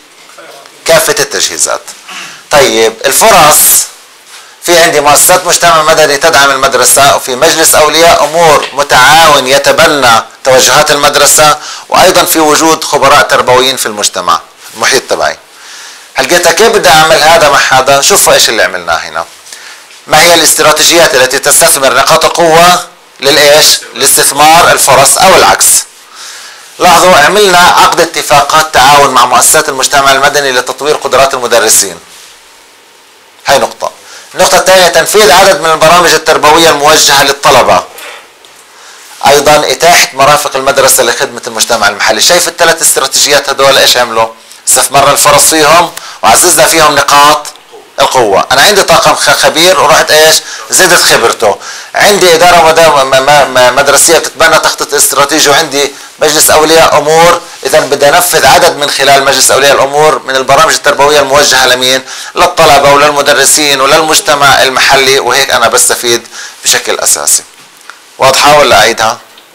بكافة التجهيزات. طيب الفرص، في عندي مؤسسات مجتمع مدني تدعم المدرسة، وفي مجلس أولياء أمور متعاون يتبنى توجهات المدرسة، وأيضا في وجود خبراء تربويين في المجتمع المحيط تبعي. هلقيتها كيف بدي أعمل هذا مع هذا؟ شوفوا إيش اللي عملناه هنا. ما هي الاستراتيجيات التي تستثمر نقاط القوة للإيش؟ لاستثمار الفرص أو العكس. لاحظوا عملنا عقد اتفاقات تعاون مع مؤسسات المجتمع المدني لتطوير قدرات المدرسين. هاي نقطة. النقطة الثانية تنفيذ عدد من البرامج التربوية الموجهة للطلبة. أيضا إتاحة مرافق المدرسة لخدمة المجتمع المحلي. شايف الثلاث استراتيجيات هدول إيش عملوا؟ استثمرنا الفرص فيهم وعززنا فيهم نقاط القوة. أنا عندي طاقم خبير ورحت إيش؟ زدت خبرته. عندي إدارة مدرسية بتتبنى تخطيط استراتيجي، وعندي مجلس أولياء أمور. إذا بدي أنفذ عدد من خلال مجلس أولياء الأمور من البرامج التربوية الموجهة لمين؟ للطلبة وللمدرسين وللمجتمع المحلي، وهيك أنا بستفيد بشكل أساسي. واضحة ولا أعيدها؟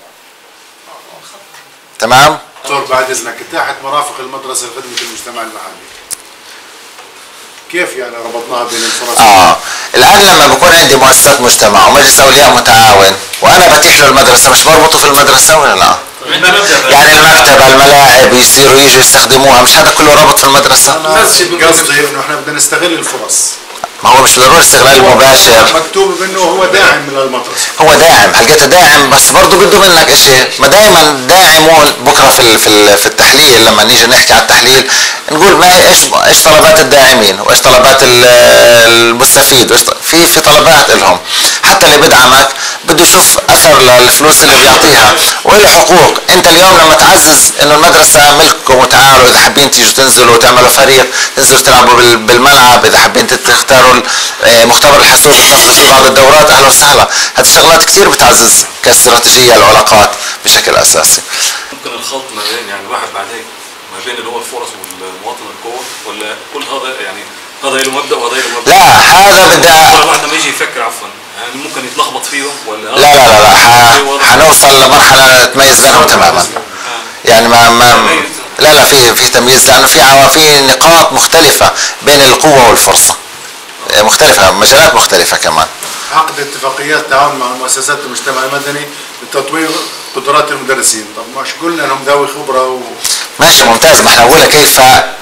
تمام؟ دكتور بعد إذنك، إتاحة مرافق المدرسة لخدمة المجتمع المحلي. كيف يعني ربطناها بين الفرص؟ اه الان لما بكون عندي مؤسسات مجتمع ومجلس اولياء متعاون وانا بتيح له المدرسه، مش بربطه في المدرسه ولا لا؟ يعني المكتبه، الملاعب، يصيروا يجوا يستخدموها، مش هذا كله ربط في المدرسه؟ انا قصدي انه احنا بدنا نستغل الفرص. ما هو مش ضروري استغلال مباشر. مكتوب انه هو داعم من المدرسه. هو داعم، حلقته داعم، بس برضه بده منك شيء. ما دائما داعمون بكره في في في التحليل، لما نيجي نحكي على التحليل نقول ما ايش ايش طلبات الداعمين وايش طلبات المستفيد، وايش في في طلبات لهم. حتى اللي بدعمك بده يشوف اثر للفلوس اللي بيعطيها وله حقوق. انت اليوم لما تعزز انه المدرسه ملككم وتعالوا، اذا حابين تيجوا تنزلوا وتعملوا فريق تنزلوا تلعبوا بالملعب، اذا حابين تختاروا مختبر الحاسوب تدخلوا فيه بعض الدورات، اهلا وسهلا. هذه الشغلات كثير بتعزز كاستراتيجيه العلاقات بشكل اساسي. ممكن الخلط ما بين يعني الواحد بعد هيك ما بين اللي هو الفرص والمواطن القوه، ولا كل هذا يعني هذا له مبدا وهذا له مبدا؟ لا هذا بدها الواحد لما يجي يفكر عفوا يعني ممكن يتلخبط فيه ولا لا لا لا لا حنوصل لمرحله تميز بينهم تماما. يعني ما ما لا لا في في تمييز، لانه في في نقاط مختلفه بين القوه والفرصه، مختلفه، مجالات مختلفه كمان. عقد اتفاقيات تعاون مع مؤسسات المجتمع المدني لتطوير قدرات المدرسين. طب مش قلنا انهم ذوي خبره و... ماشي ممتاز. ما احنا بنقول كيف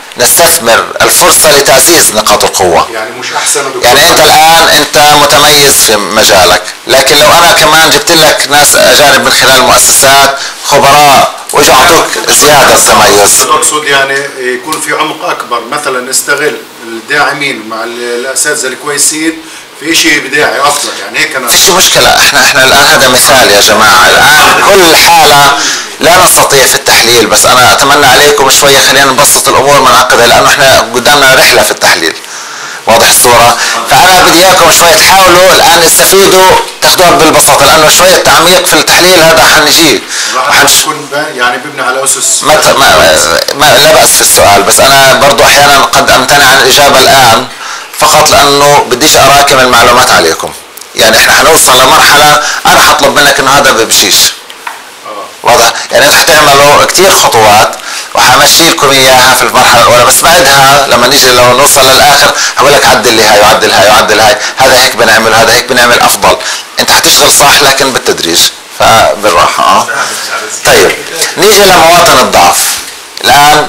نستثمر الفرصه لتعزيز نقاط القوه. يعني مش احسن دكتور؟ يعني انت الان انت متميز في مجالك، لكن لو انا كمان جبت لك ناس اجانب من خلال المؤسسات خبراء واجوا اعطوك زياده تميز. اقصد يعني يكون في عمق اكبر، مثلا نستغل الداعمين مع الاساتذه الكويسين في شيء بداعي افضل. يعني هيك انا فيش مشكله. احنا احنا الان هذا مثال يا جماعه. الان كل حاله لا نستطيع في التحليل، بس انا اتمنى عليكم شويه خلينا نبسط الامور ما نعقدها، لانه احنا قدامنا رحله في التحليل. واضح الصوره؟ فانا بدي اياكم شويه تحاولوا الان تستفيدوا تاخذوها بالبساطه، لانه شويه تعميق في التحليل هذا حنجي حنكون يعني بيبني على اسس ما, ما, ما لا باس في السؤال، بس انا برضو احيانا قد امتنع عن الاجابه الان فقط لانه بديش اراكم المعلومات عليكم. يعني احنا حنوصل لمرحله انا حطلب منك انه هذا بمشيش. واضح؟ يعني انتم حتعملوا كثير خطوات وحمشي لكم اياها في المرحله الاولى، بس بعدها لما نيجي لو نوصل للاخر هقول لك عدل لي هاي وعدل هاي وعدل هاي، هذا هيك بنعمل هذا هيك بنعمل افضل. انت حتشتغل صح لكن بالتدريج، فبالراحه. اه طيب نيجي لمواطن الضعف. الان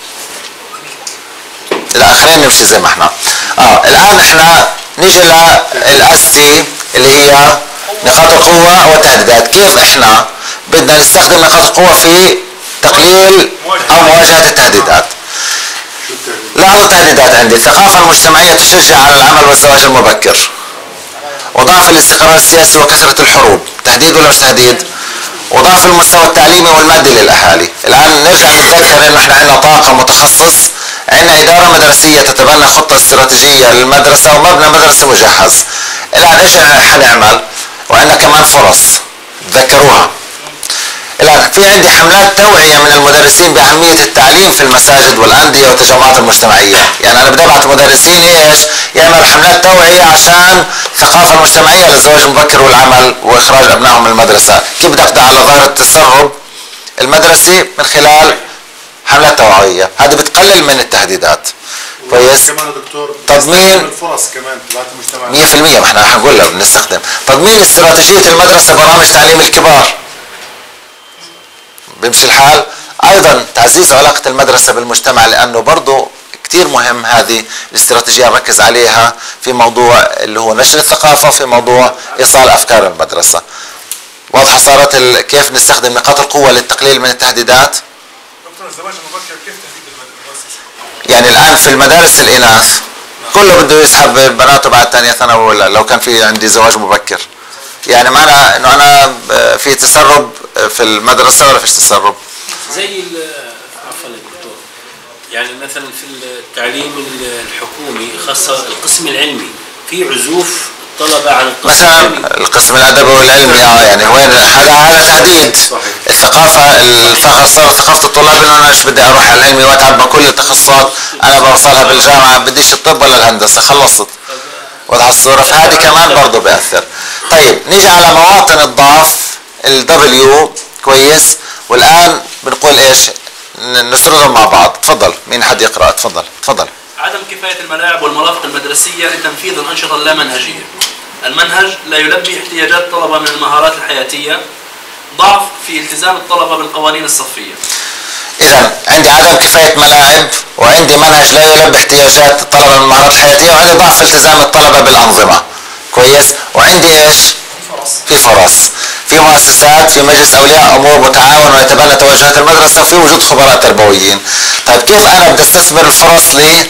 لا خلينا نمشي زي ما احنا. اه الان احنا نيجي للاس تي اللي هي نقاط القوه والتهديدات. كيف احنا بدنا نستخدم نقاط القوه في تقليل او مواجهه التهديدات؟ لاحظوا التهديدات عندي: الثقافه المجتمعيه تشجع على العمل والزواج المبكر، وضعف الاستقرار السياسي وكثره الحروب. تهديد ولا مش تهديد؟ وضعف المستوى التعليمي والمادي للاهالي. الان نرجع نتذكر انه احنا عندنا طاقم متخصص، عندنا اداره مدرسيه تتبنى خطه استراتيجيه للمدرسه ومبنى مدرسي مجهز. الان ايش حنعمل؟ وعندنا كمان فرص تذكروها. الان في عندي حملات توعيه من المدرسين باهميه التعليم في المساجد والانديه والتجمعات المجتمعيه. يعني انا بدي ابعث مدرسين ايش؟ يعملوا حملات توعيه عشان الثقافه المجتمعيه للزواج المبكر والعمل واخراج ابنائهم من المدرسه. كيف بدي اقضي على ظاهره التسرب المدرسي؟ من خلال حملات توعيه. هذه بتقلل من التهديدات. كويس؟ كمان دكتور تضمين الفرص كمان تبعت المجتمع مية بالمية. ما احنا حنقول لك بنستخدم تضمين استراتيجيه المدرسه برامج تعليم الكبار. بيمشي الحال. ايضا تعزيز علاقه المدرسه بالمجتمع، لانه برضه كثير مهم هذه الاستراتيجيه نركز عليها في موضوع اللي هو نشر الثقافه، في موضوع ايصال افكار المدرسه. واضحه صارت كيف نستخدم نقاط القوه للتقليل من التهديدات؟ دكتور الزواج المبكر كيف تهديد المدرسه؟ يعني الان في المدارس الاناث كله بده يسحب بناته بعد ثانيه ثانوي ولا لو كان في عندي زواج مبكر. يعني معنى انه انا في تسرب في المدرسه ولا فيش تسرب؟ زي عفوا يا دكتور، يعني مثلا في التعليم الحكومي خاصه القسم العلمي في عزوف طلبه عن القسم مثلا العلمي. القسم الادبي والعلمي اه يعني وين هذا هذا تهديد. الثقافه الفخر صار ثقافه الطلاب انه انا مش بدي اروح على العلمي واتعب من كل التخصصات انا بوصلها بالجامعه بديش الطب ولا الهندسه خلصت. واضحه الصوره؟ فهذه كمان برضه بياثر. طيب نيجي على مواطن الضعف الدبليو كويس، والان بنقول ايش؟ نسردهم مع بعض. تفضل مين حد يقرا؟ تفضل تفضل. عدم كفاية الملاعب والمرافق المدرسية لتنفيذ الأنشطة اللامنهجية. المنهج لا يلبي احتياجات الطلبة من المهارات الحياتية. ضعف في التزام الطلبة بالقوانين الصفية. إذا عندي عدم كفاية ملاعب، وعندي منهج لا يلبي احتياجات الطلبة من المهارات الحياتية، وعندي ضعف في التزام الطلبة بالأنظمة. كويس؟ وعندي إيش؟ في فرص. في مؤسسات، في مجلس أولياء أمور متعاون ويتبنى توجهات المدرسة، وفي وجود خبراء تربويين. طيب كيف أنا بدي استثمر الفرص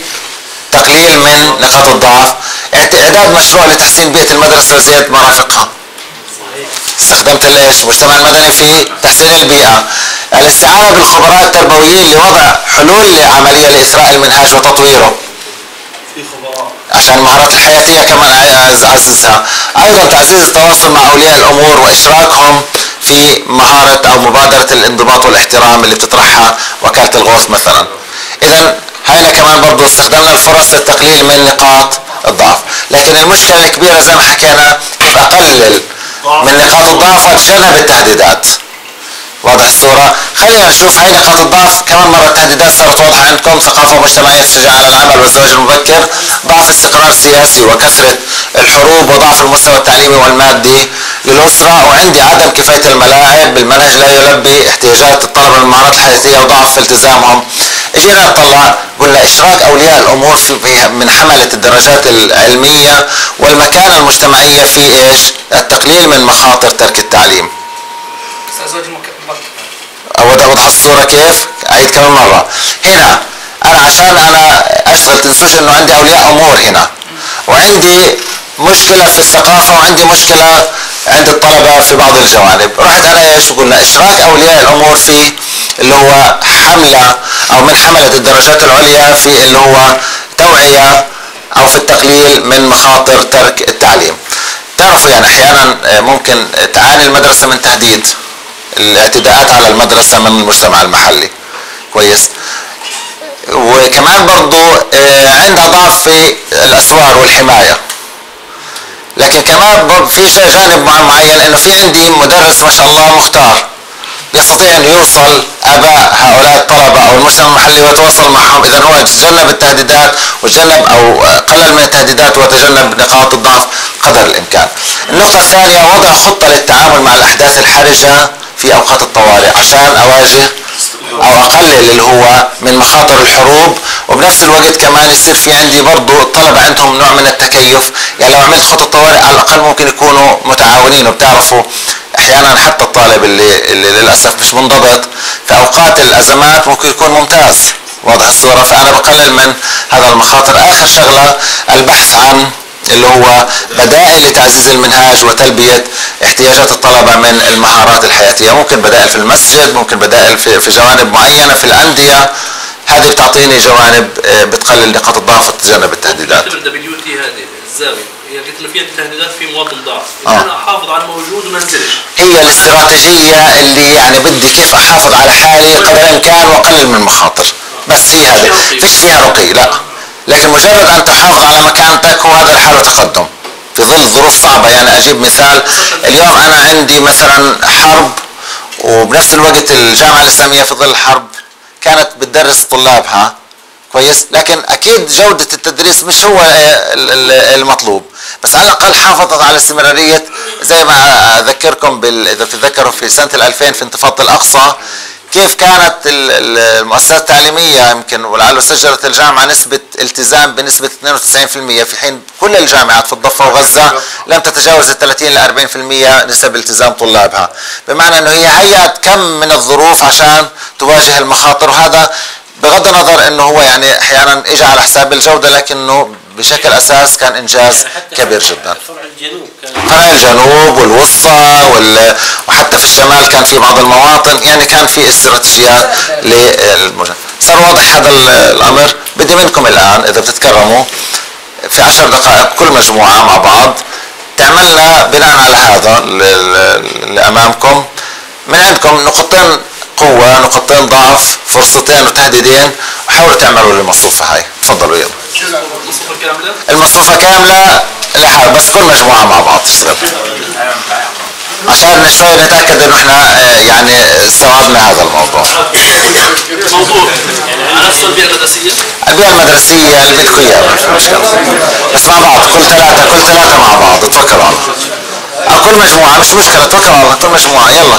لتقليل من نقاط الضعف؟ إعداد مشروع لتحسين بيئة المدرسة وزيادة مرافقها. استخدمت الايش؟ المجتمع المدني في تحسين البيئة. الاستعانة بالخبراء التربويين لوضع حلول عملية لإثراء المنهاج وتطويره. في خبراء. عشان المهارات الحياتية كمان أعززها. أيضا تعزيز التواصل مع أولياء الأمور وإشراكهم في مهارة أو مبادرة الانضباط والاحترام اللي بتطرحها وكالة الغوث مثلا. إذا هينا كمان برضو استخدمنا الفرص للتقليل من نقاط الضعف. لكن المشكلة الكبيرة زي ما حكينا كيف أقلل من نقاط الضعف واتجنب التهديدات. واضح الصورة؟ خلينا نشوف هاي نقاط الضعف. كمان مرة التهديدات صارت واضحة عندكم. ثقافة مجتمعية تشجع على العمل والزواج المبكر، ضعف استقرار سياسي وكثرة الحروب، وضعف المستوى التعليمي والمادي للأسرة، وعندي عدم كفاية الملاعب، المنهج لا يلبي احتياجات الطلبة من المهارات الحياتية، وضعف في التزامهم. اجينا نطلع قلنا اشراك اولياء الامور في من حملة الدرجات العلمية والمكانة المجتمعية في ايش؟ التقليل من مخاطر ترك التعليم. زواج مبكر. اوضح الصورة كيف؟ اعيد كمان مرة. هنا انا عشان انا اشتغل تنسوش انه عندي اولياء امور هنا، وعندي مشكلة في الثقافة، وعندي مشكلة عند الطلبة في بعض الجوانب. رحت انا ايش قلنا؟ اشراك اولياء الامور في اللي هو حملة او من حملة الدرجات العليا في اللي هو توعية او في التقليل من مخاطر ترك التعليم. تعرفوا يعني احيانا ممكن تعاني المدرسة من تهديد، الاعتداءات على المدرسة من المجتمع المحلي. كويس؟ وكمان برضو عندها ضعف في الاسوار والحماية. لكن كمان في شيء جانب معين انه في عندي مدرس ما شاء الله مختار يستطيع ان يوصل اباء هؤلاء الطلبه او المجتمع المحلي ويتواصل معهم. اذا هو تجنب التهديدات وتجنب او قلل من التهديدات وتجنب نقاط الضعف قدر الامكان. النقطه الثانيه وضع خطه للتعامل مع الاحداث الحرجه في اوقات الطوارئ عشان اواجه او اقلل اللي هو من مخاطر الحروب، وبنفس الوقت كمان يصير في عندي برضو الطلبه عندهم نوع من التكيف. يعني لو عملت خطه طوارئ على الاقل ممكن يكونوا متعاونين. وبتعرفوا احيانا حتى الطالب اللي, اللي للاسف مش منضبط في اوقات الازمات ممكن يكون ممتاز. واضح الصوره؟ فانا بقلل من هذا المخاطر. اخر شغله البحث عن اللي هو بدائل لتعزيز المنهاج وتلبية احتياجات الطلبة من المهارات الحياتية. ممكن بدائل في المسجد، ممكن بدائل في, في جوانب معينة في الأندية. هذه بتعطيني جوانب بتقلل نقاط الضعف وتتجنب التهديدات. الدبليو تي هذه الزاوية هي قلت له فيها التهديدات في مواطن ضعف، إذا أنا أحافظ على الموجود وما انزلش. هي الاستراتيجية اللي يعني بدي كيف أحافظ على حالي قدر الإمكان وأقلل من المخاطر. بس هي هذه فيش فيها رقي لا، لكن مجرد ان تحافظ على مكانتك هو هذا الحال وتقدم في ظل ظروف صعبة. يعني اجيب مثال، اليوم انا عندي مثلا حرب، وبنفس الوقت الجامعة الاسلامية في ظل الحرب كانت بتدرس طلابها كويس، لكن اكيد جودة التدريس مش هو المطلوب، بس على الاقل حافظت على استمرارية. زي ما اذكركم بال... اذا تتذكروا في سنة الالفين في انتفاضة الاقصى كيف كانت المؤسسات التعليمية يمكن ولعله سجلت الجامعة نسبة التزام بنسبة اثنين وتسعين بالمئة، في حين كل الجامعات في الضفة وغزة لم تتجاوز ال ثلاثين إلى أربعين بالمئة نسب التزام طلابها. بمعنى انه هي هيأت كم من الظروف عشان تواجه المخاطر، وهذا بغض النظر انه هو يعني احيانا اجى على حساب الجودة، لكنه بشكل أساس كان إنجاز كبير جدا. فرع الجنوب كان فرع الجنوب والوسطى وال... وحتى في الشمال كان في بعض المواطن، يعني كان في استراتيجيات للمجتمع. صار واضح هذا الأمر. بدي منكم الآن إذا بتتكرموا في عشر دقائق كل مجموعة مع بعض تعملنا بناء على هذا اللي أمامكم من عندكم نقطتين قوة، نقطتين ضعف، فرصتين وتهديدين، وحاولوا تعملوا المصفوفة هاي. تفضلوا يلا. المصفوفة كاملة؟ المصفوفة كاملة لحال بس كل مجموعة مع بعض تشتغل عشان شوي نتأكد انه احنا يعني استوعبنا هذا الموضوع. موضوع على نفس البيئة المدرسية؟ البيئة المدرسية اللي بدكم اياها ما في مشكلة، بس مع بعض كل ثلاثة كل ثلاثة مع بعض. توكلوا على الله. أو كل مجموعة مش مشكلة، توكلوا على الله كل مجموعة يلا.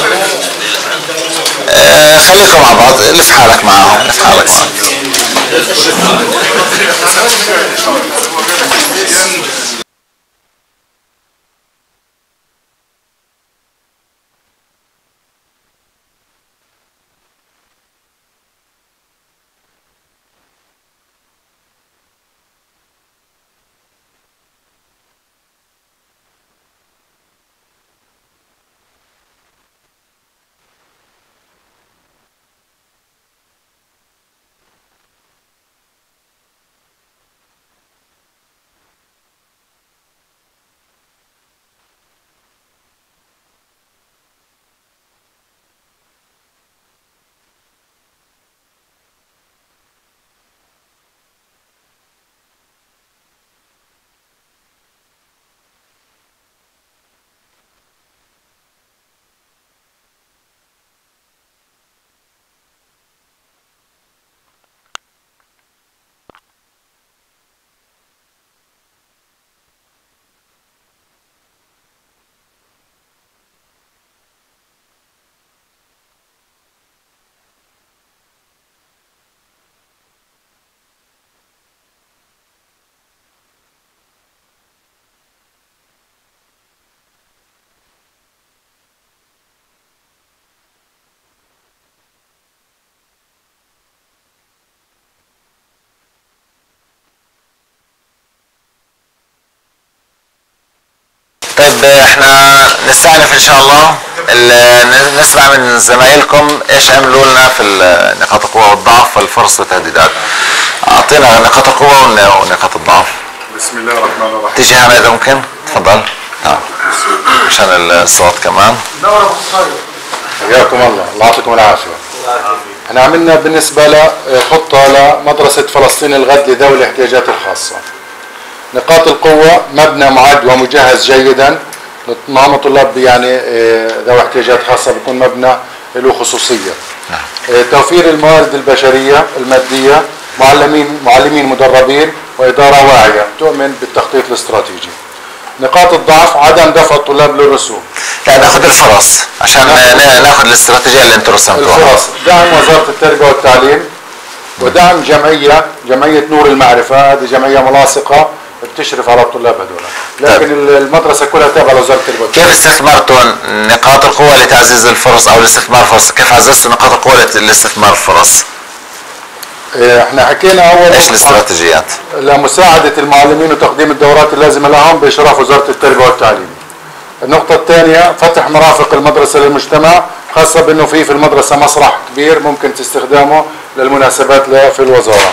آه خليكم مع بعض، لف حالك معهم، لف حالك معهم. طيب احنا نستأنف ان شاء الله. نسمع من زمايلكم ايش عملوا لنا في نقاط القوة والضعف والفرص والتهديدات. اعطينا نقاط القوة ونقاط الضعف. بسم الله الرحمن الرحيم. تيجي هنا اذا ممكن تفضل. اه عشان الصوت كمان. حياكم الله، الله يعطيكم العافية. احنا عملنا بالنسبة لخطة لمدرسة فلسطين الغد لذوي الاحتياجات الخاصة. نقاط القوة مبنى معد ومجهز جيدا، نظام طلاب يعني ذوي احتياجات خاصة بيكون مبنى له خصوصية. توفير الموارد البشرية المادية، معلمين معلمين مدربين وإدارة واعية تؤمن بالتخطيط الاستراتيجي. نقاط الضعف عدم دفع الطلاب للرسوم. لا ناخذ الفرص عشان ناخذ الاستراتيجية اللي انتم رسمتوها. الفرص دعم وزارة التربية والتعليم، ودعم جمعية جمعية نور المعرفة، هذه جمعية ملاصقة بتشرف على الطلاب هذول، لكن المدرسة كلها تابعة لوزارة التربية والتعليم. كيف استثمرتوا نقاط القوة لتعزيز الفرص او لاستثمار الفرص؟ كيف عززتوا نقاط القوة لاستثمار الفرص؟ احنا حكينا اول ايش الاستراتيجيات؟ لمساعدة المعلمين وتقديم الدورات اللازمة لهم بإشراف وزارة التربية والتعليم. النقطة الثانية فتح مرافق المدرسة للمجتمع، خاصة بأنه في في المدرسة مسرح كبير ممكن استخدامه للمناسبات في الوزارة.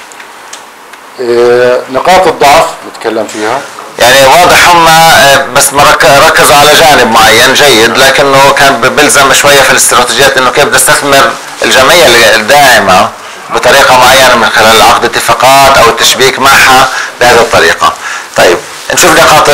نقاط الضعف نتكلم فيها. يعني واضح هم بس ركزوا على جانب معين جيد، لكنه كان بيلزم شوية في الاستراتيجيات انه كيف بدي استثمر الجمعية الداعمة بطريقة معينة من خلال عقد اتفاقات او التشبيك معها بهذه الطريقة. طيب نشوف نقاط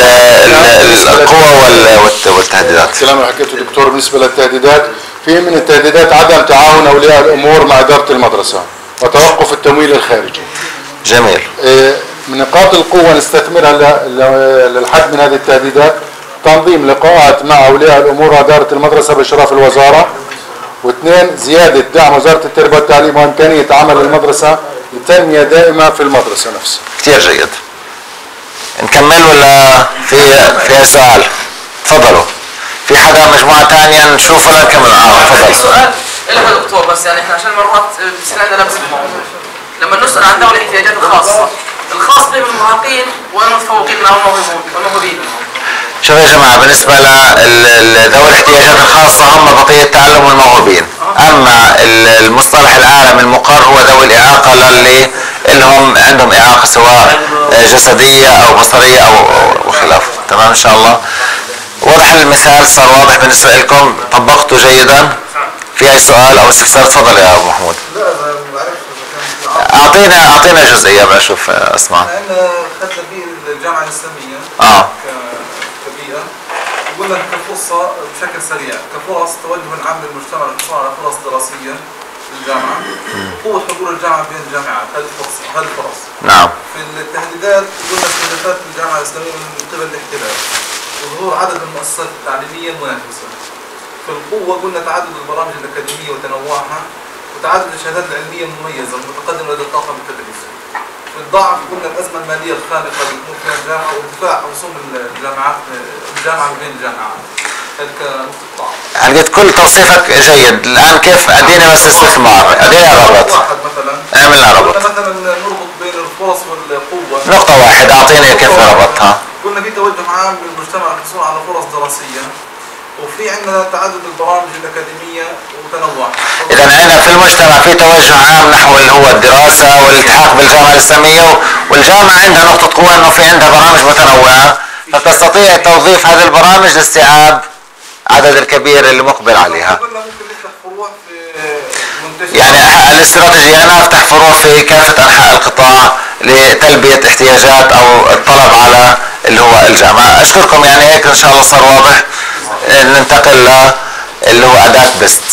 القوة والتهديدات. الكلام اللي حكيته دكتور بالنسبة للتهديدات، في من التهديدات عدم تعاون اولياء الامور مع ادارة المدرسة وتوقف التمويل الخارجي. جميل. من نقاط القوة نستثمرها للحد من هذه التهديدات، تنظيم لقاءات مع اولياء الامور وادارة المدرسة باشراف الوزارة. واثنين زيادة دعم وزارة التربية والتعليم وامكانية عمل المدرسة لتنمية دائمة في المدرسة نفسها. كثير جيد. نكمل ولا في في سؤال؟ تفضلوا. في حدا مجموعة ثانية نشوف ولا نكمل؟ اه تفضل. سؤال إلى يا دكتور، بس يعني احنا عشان مرات بصير عندنا لبس في الموضوع. لما نسأل عن ذوي الاحتياجات الخاصة الخاص بهم المراهقين والمتفوقين او الموهوبين. شوف يا جماعة، بالنسبة لذوي الاحتياجات الخاصة هم بقية التعلم والموهوبين، أما المصطلح العالمي المقر هو ذوي الإعاقة للي لهم عندهم إعاقة سواء جسدية أو بصرية أو وخلافه. تمام إن شاء الله. واضح المثال، صار واضح بالنسبة لكم، طبقته جيدا. في أي سؤال أو استفسار؟ تفضل يا أبو محمود. أعطينا أعطينا جزئية بقى أشوف أسمع. أنا أخذنا به الجامعة الإسلامية آه. كبيئة، قلنا كفرصة بشكل سريع كفرص توجه العام للمجتمع للحصول على فرص دراسية في الجامعة، قوة حضور الجامعة بين الجامعات، هذه الفرص هذه الفرص. نعم. في التهديدات قلنا استهدافات الجامعة الإسلامية من قبل الاحتلال، وظهور عدد من المؤسسات التعليمية المنافسة. في القوة قلنا تعدد البرامج الأكاديمية وتنوعها، وتعدد الشهادات العلمية المميزة والمتقدمة لدى الطاقم التدريسي. في الضعف قلنا الأزمة المالية الخانقة اللي تمر فيها الجامعة وارتفاع رسوم الجامعات الجامعة بين الجامعات. هذه كنقطة ضعف. لقيت كل توصيفك جيد، الآن كيف أدينا بس استثمار، أدينا ربط. واحد مثلا. اعملنا ربط. قلنا مثلا نربط بين الفرص والقوة. نقطة واحدة، أعطيني كيف ربطها. قلنا في توجه عام للمجتمع للحصول على فرص دراسية، وفي عندنا تعدد البرامج الأكاديمية وتنوع. إذا عندنا في المجتمع في توجه عام نحو اللي هو الدراسة والالتحاق بالجامعة الإسلامية، والجامعة عندها نقطة قوة إنه في عندها برامج متنوعة، فتستطيع توظيف هذه البرامج لاستيعاب عدد الكبير اللي مقبل عليها. قلنا ممكن نفتح فروع في يعني الاستراتيجية أنا أفتح فروع في كافة أنحاء القطاع لتلبية احتياجات أو الطلب على اللي هو الجامعة. أشكركم، يعني هيك إن شاء الله صار واضح. ننتقل ل اللي هو أداة بست.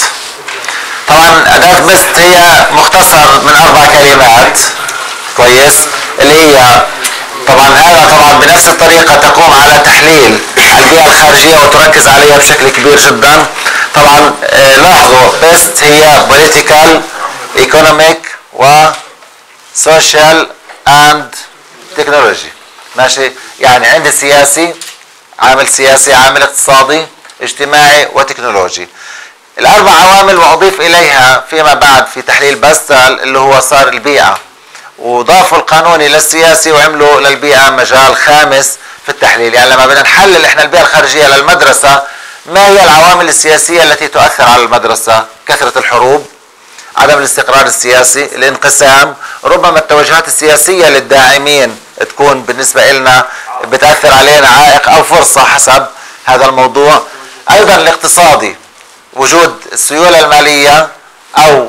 طبعا أداة بست هي مختصر من أربع كلمات، كويس، اللي هي طبعا هذا طبعا بنفس الطريقة تقوم على تحليل البيئة الخارجية وتركز عليها بشكل كبير جدا. طبعا لاحظوا بست هي political, economic و social and technology. ماشي، يعني عندي سياسي، عامل سياسي، عامل اقتصادي، اجتماعي وتكنولوجي. الاربع عوامل واضيف اليها فيما بعد في تحليل باستال اللي هو صار البيئة، وضافوا القانوني للسياسي وعملوا للبيئة مجال خامس في التحليل. يعني لما بدنا نحلل احنا البيئة الخارجية للمدرسة، ما هي العوامل السياسية التي تؤثر على المدرسة؟ كثرة الحروب، عدم الاستقرار السياسي، الانقسام، ربما التوجهات السياسية للداعمين تكون بالنسبة لنا بتأثر علينا عائق أو فرصة حسب هذا الموضوع. أيضا الاقتصادي، وجود السيولة المالية أو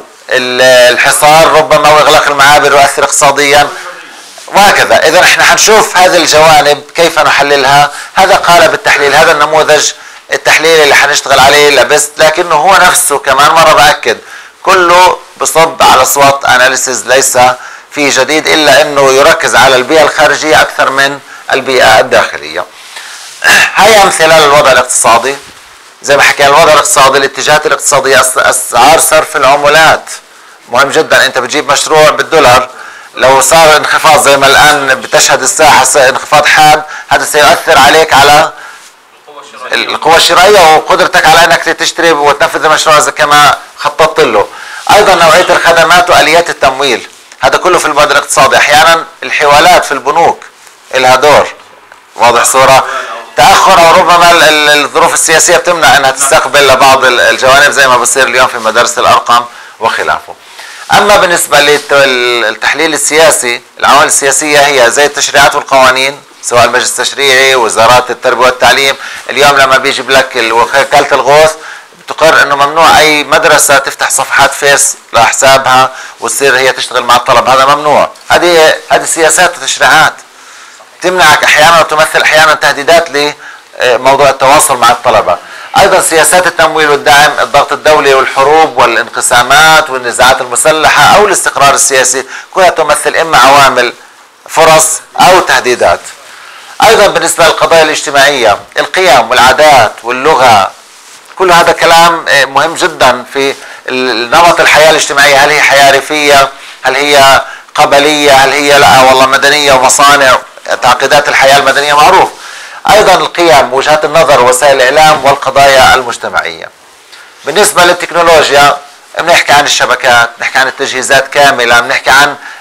الحصار ربما وإغلاق المعابر يؤثر اقتصاديا وهكذا. إذا احنا حنشوف هذه الجوانب كيف نحللها. هذا قالب التحليل، هذا النموذج التحليلي اللي حنشتغل عليه لبست، لكنه هو نفسه كمان مرة بأكد كله بصب على سوات أناليسيز، ليس فيه جديد إلا أنه يركز على البيئة الخارجية أكثر من البيئة الداخلية. هاي أمثلة للوضع الاقتصادي. زي ما حكينا الوضع الاقتصادي، الاتجاهات الاقتصادية، أسعار صرف العملات مهم جدا. أنت بتجيب مشروع بالدولار، لو صار انخفاض زي ما الآن بتشهد الساحة انخفاض حاد، هذا سيؤثر عليك على القوة الشرائية وقدرتك على أنك تشتري وتنفذ المشروع إذا كما خططت له. أيضا نوعية الخدمات وآليات التمويل، هذا كله في البعد الاقتصادي. أحيانا الحوالات في البنوك لها دور، واضح صورة تأخر أو ربما الظروف السياسية بتمنع أنها تستقبل لبعض الجوانب زي ما بصير اليوم في مدارس الأرقام وخلافه. أما بالنسبة للتحليل السياسي، العوامل السياسية هي زي التشريعات والقوانين، سواء المجلس التشريعي، وزارات التربية والتعليم. اليوم لما بيجيب لك وكالة الغوث تقر انه ممنوع اي مدرسة تفتح صفحات فيس لحسابها وتصير هي تشتغل مع الطلب، هذا ممنوع. هذه هذه سياسات وتشريعات تمنعك احيانا وتمثل احيانا تهديدات لموضوع التواصل مع الطلبة. ايضا سياسات التمويل والدعم، الضغط الدولي والحروب والانقسامات والنزاعات المسلحة او الاستقرار السياسي، كلها تمثل اما عوامل فرص او تهديدات. ايضا بالنسبة للقضايا الاجتماعية، القيم والعادات واللغة، كل هذا كلام مهم جدا في نمط الحياة الاجتماعية. هل هي حياة ريفية؟ هل هي قبلية؟ هل هي لا والله مدنية ومصانع؟ تعقيدات الحياة المدنية معروف. ايضا القيم، وجهات النظر، وسائل الاعلام، والقضايا المجتمعية. بالنسبة للتكنولوجيا بنحكي عن الشبكات، بنحكي عن التجهيزات كاملة، بنحكي عن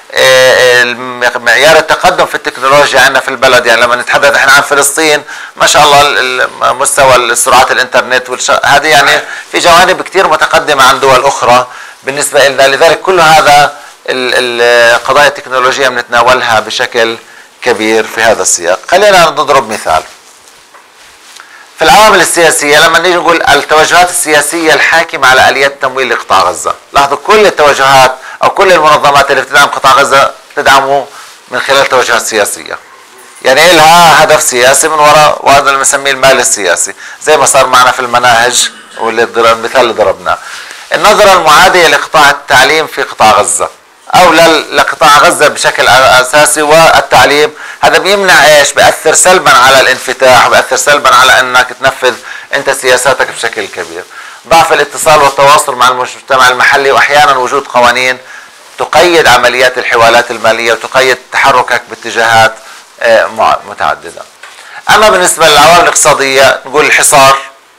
معيار التقدم في التكنولوجيا عندنا في البلد. يعني لما نتحدث احنا عن فلسطين ما شاء الله مستوى سرعات الانترنت والش... هذه يعني في جوانب كثير متقدمه عن دول اخرى بالنسبه لنا. لذلك كل هذا القضايا التكنولوجيه بنتناولها بشكل كبير في هذا السياق. خلينا نضرب مثال في العوامل السياسيه. لما نيجي نقول التوجهات السياسيه الحاكمه على اليات تمويل لقطاع غزه، لاحظوا كل التوجهات او كل المنظمات اللي بتدعم قطاع غزه بتدعمه من خلال توجهات سياسيه، يعني لها هدف سياسي من وراء، وهذا اللي بنسميه المال السياسي، زي ما صار معنا في المناهج واللي المثال اللي ضربناه. النظره المعاديه لقطاع التعليم في قطاع غزه او لقطاع غزه بشكل اساسي والتعليم، هذا بيمنع ايش؟ بياثر سلبا على الانفتاح وبياثر سلبا على انك تنفذ انت سياساتك بشكل كبير. ضعف الاتصال والتواصل مع المجتمع المحلي، واحيانا وجود قوانين تقيد عمليات الحوالات الماليه وتقيد تحركك باتجاهات متعدده. اما بالنسبه للعوامل الاقتصاديه نقول الحصار،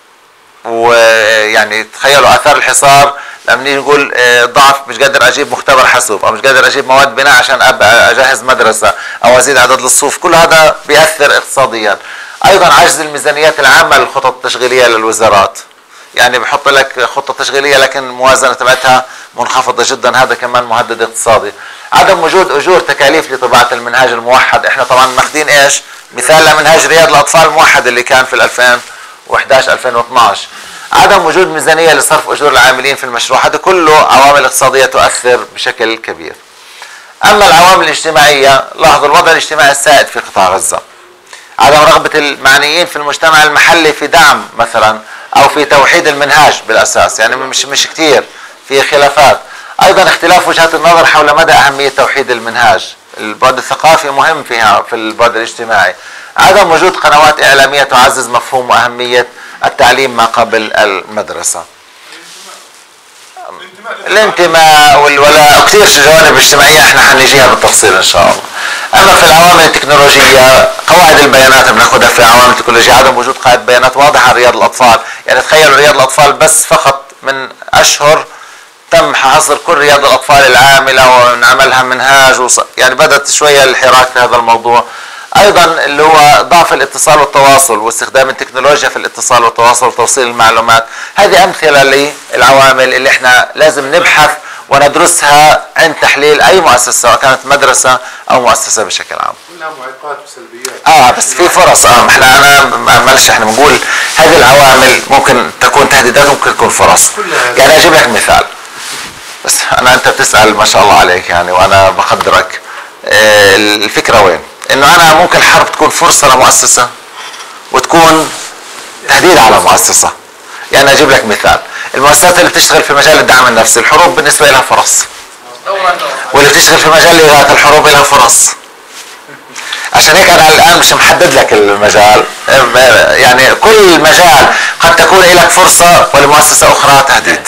ويعني تخيلوا اثار الحصار لما نيجي نقول ضعف، مش قادر اجيب مختبر حاسوب او مش قادر اجيب مواد بناء عشان ابقى اجهز مدرسه او ازيد عدد الصفوف، كل هذا بياثر اقتصاديا. ايضا عجز الميزانيات العامه للخطط التشغيليه للوزارات، يعني بحط لك خطه تشغيليه لكن الموازنه تبعتها منخفضه جدا، هذا كمان مهدد اقتصادي. عدم وجود اجور تكاليف لطباعه المنهاج الموحد، احنا طبعا ماخذين ايش؟ مثال لمنهاج رياض الاطفال الموحد اللي كان في ألفين وإحدى عشر ألفين واثني عشر. عدم وجود ميزانيه لصرف اجور العاملين في المشروع، هذا كله عوامل اقتصاديه تؤثر بشكل كبير. اما العوامل الاجتماعيه، لاحظوا الوضع الاجتماعي السائد في قطاع غزه، عدم رغبه المعنيين في المجتمع المحلي في دعم مثلا او في توحيد المنهاج بالاساس، يعني مش مش كثير في خلافات. ايضا اختلاف وجهات النظر حول مدى اهميه توحيد المنهاج، البعد الثقافي مهم فيها في البعد الاجتماعي. عدم وجود قنوات اعلاميه تعزز مفهوم واهميه التعليم ما قبل المدرسه. الانتماء والولاء كثير جوانب اجتماعيه احنا حنجيها بالتفصيل ان شاء الله. اما في العوامل التكنولوجيه، قواعد البيانات بناخذها في عوامل التكنولوجيه، عدم وجود قاعده بيانات واضحه عن رياض الاطفال، يعني تخيلوا رياض الاطفال بس فقط من اشهر تم حصر كل رياض الاطفال العامله ونعملها منهاج وص... يعني بدات شويه الحراك في هذا الموضوع. ايضا اللي هو ضعف الاتصال والتواصل واستخدام التكنولوجيا في الاتصال والتواصل وتوصيل المعلومات، هذه امثله للعوامل اللي احنا لازم نبحث وندرسها عند تحليل اي مؤسسه سواء كانت مدرسه او مؤسسه بشكل عام. كلها معيقات وسلبيات. اه بس في فرص. اه احنا انا معلش احنا بنقول هذه العوامل ممكن تكون تهديدات وممكن تكون فرص. يعني اجيب لك مثال، بس انا انت بتسال ما شاء الله عليك يعني وانا بقدرك. آه الفكره وين؟ انه انا ممكن الحرب تكون فرصه لمؤسسه وتكون تهديد على مؤسسه. يعني اجيب لك مثال، المؤسسات اللي بتشتغل في مجال الدعم النفسي، الحروب بالنسبه لها فرص، واللي بتشتغل في مجال إدارة الحروب لها فرص. عشان هيك انا الان مش محدد لك المجال، يعني كل مجال قد تكون لك فرصه ولمؤسسه اخرى تهديد.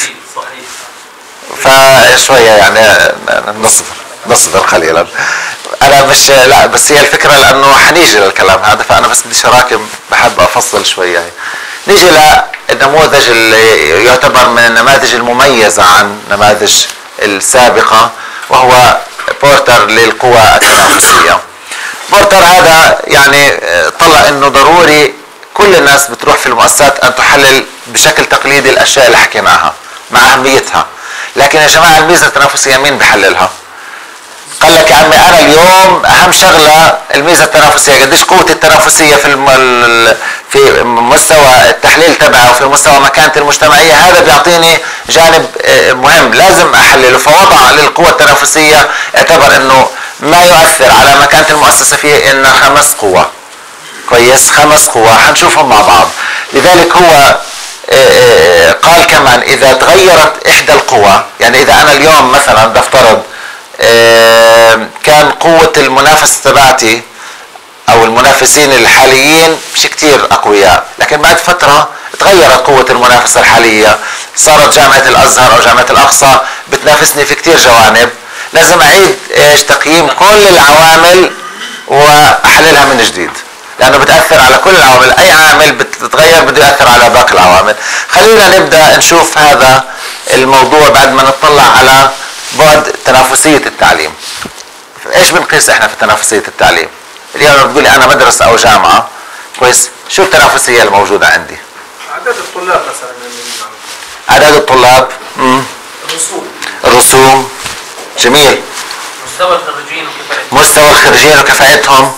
فشويه يعني نصبر نصبر قليلا. انا مش لا بس هي الفكره لانه حنيجي للكلام هذا، فانا بس بدي شراكم بحب افصل شويه. نيجي للنموذج اللي يعتبر من النماذج المميزه عن النماذج السابقه، وهو بورتر للقوى التنافسيه. بورتر هذا يعني طلع انه ضروري كل الناس بتروح في المؤسسات ان تحلل بشكل تقليدي الاشياء اللي حكيناها مع اهميتها، لكن يا جماعه الميزه التنافسيه مين بحللها؟ قال لك يا عمي انا اليوم اهم شغله الميزه التنافسيه، قديش قوه التنافسيه في الم... في مستوى التحليل تبعه وفي مستوى مكانه المجتمعيه، هذا بيعطيني جانب مهم لازم احلله. فوضع للقوه التنافسيه اعتبر انه ما يؤثر على مكانه المؤسسه فيه ان خمس قوى. كويس، خمس قوى حنشوفهم مع بعض. لذلك هو قال كمان اذا تغيرت احدى القوى، يعني اذا انا اليوم مثلا بفترض كان قوة المنافسة تبعتي او المنافسين الحاليين مش كتير اقوياء، لكن بعد فترة تغيرت قوة المنافسة الحالية، صارت جامعة الازهر او جامعة الاقصى بتنافسني في كتير جوانب، لازم اعيد ايش تقييم كل العوامل واحللها من جديد، لانه بتأثر على كل العوامل. اي عامل بتتغير بده يأثر على باقي العوامل. خلينا نبدأ نشوف هذا الموضوع بعد ما نطلع على بعد تنافسية التعليم. ايش بنقيس احنا في تنافسيه التعليم؟ اليوم لما بتقولي انا مدرسه او جامعه كويس، شو التنافسيه الموجوده عندي؟ عدد الطلاب مثلا. عدد الطلاب. امم الرسوم. الرسوم. جميل. مستوى الخريجين وكفاءتهم. مستوى الخريجين وكفاءتهم.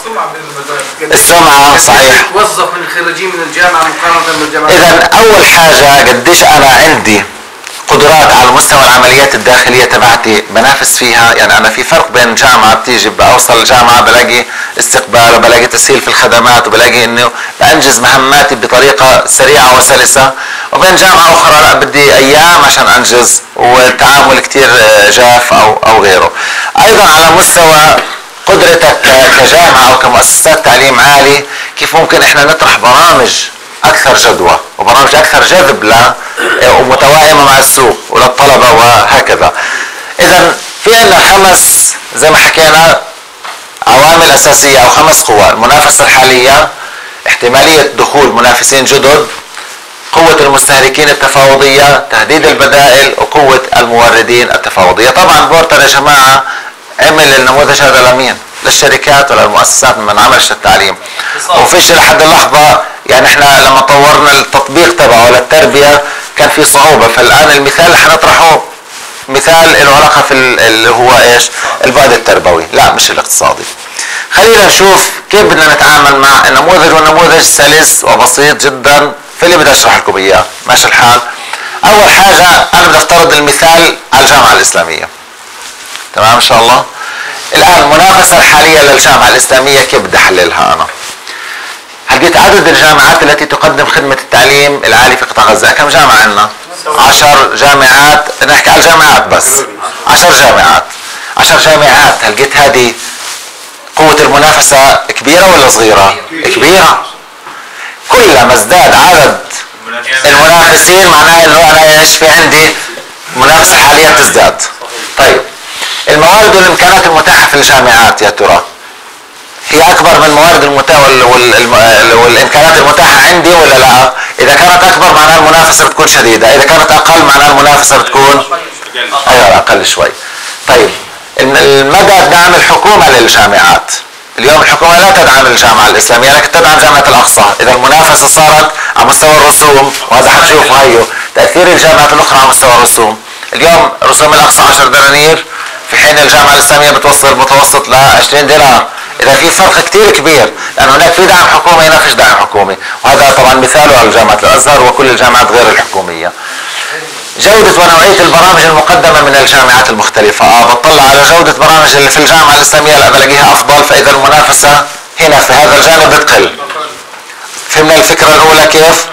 السمعه صحيح. توظف من الخريجين من الجامعه مقارنه بالجامعه. اذا اول حاجه قديش انا عندي قدرات على مستوى العمليات الداخليه تبعتي بنافس فيها. يعني انا في فرق بين جامعه بتيجي باوصل الجامعه بلاقي استقبال وبلاقي تسهيل في الخدمات وبلاقي انه بانجز مهماتي بطريقه سريعه وسلسه، وبين جامعه اخرى لا بدي ايام عشان انجز والتعامل كثير جاف او او غيره. ايضا على مستوى قدرتك كجامعه او كمؤسسات تعليم عالي كيف ممكن احنا نطرح برامج اكثر جدوى وبرامج اكثر جذب ل ومتوائمه مع السوق وللطلبه وهكذا. اذا في عندنا خمس زي ما حكينا عوامل اساسيه او خمس قوى: المنافسه الحاليه، احتماليه دخول منافسين جدد، قوه المستهلكين التفاوضيه، تهديد البدائل، وقوه الموردين التفاوضيه. طبعا بورتر يا جماعه عمل النموذج هذا لمين؟ للشركات وللمؤسسات من عملش التعليم، وفيش لحد اللحظه. يعني احنا لما طورنا التطبيق تبعه للتربيه كان في صعوبه، فالان المثال اللي حنطرحه مثال له علاقه في اللي هو ايش؟ البعد التربوي، لا مش الاقتصادي. خلينا نشوف كيف بدنا نتعامل مع النموذج، والنموذج سلس وبسيط جدا في اللي بدي اشرح لكم اياه، ماشي الحال؟ اول حاجه انا بدي افترض المثال على الجامعه الاسلاميه. تمام ان شاء الله؟ الان المنافسه الحاليه للجامعه الاسلاميه كيف بدي احللها انا؟ لقيت عدد الجامعات التي تقدم خدمة التعليم العالي في قطاع غزة. كم جامعة عندنا؟ عشر جامعات، نحكي على الجامعات بس. عشر جامعات. عشر جامعات، هل لقيت هذه قوة المنافسة كبيرة ولا صغيرة؟ كبيرة. كلما ازداد عدد المنافسين معناه انه انا ايش في عندي؟ منافسة حاليا تزداد. طيب الموارد والامكانات المتاحة في الجامعات يا ترى هي اكبر من الموارد المتاحه والامكانات المتاحه عندي ولا لا؟ اذا كانت اكبر معناها المنافسه بتكون شديده، اذا كانت اقل معناها المنافسه بتكون ايوه اقل شوي. طيب المدى دعم الحكومه للجامعات. اليوم الحكومه لا تدعم الجامعه الاسلاميه لكن تدعم جامعه الاقصى. اذا المنافسه صارت على مستوى الرسوم، وهذا حتشوفوا هيو تاثير الجامعات الاخرى على مستوى الرسوم. اليوم رسوم الاقصى عشرة دنانير في حين الجامعه الاسلاميه بتوصل متوسط ل عشرين دينار. إذا في فرق كتير كبير لأن هناك في دعم حكومي هنا فيش دعم حكومي، وهذا طبعا مثاله على جامعة الأزهر وكل الجامعات غير الحكومية. جودة ونوعية البرامج المقدمة من الجامعات المختلفة. آه بطلع على جودة برامج اللي في الجامعة الإسلامية لا بلاقيها أفضل، فإذا المنافسة هنا في هذا الجانب بتقل. فهمنا الفكرة الأولى كيف؟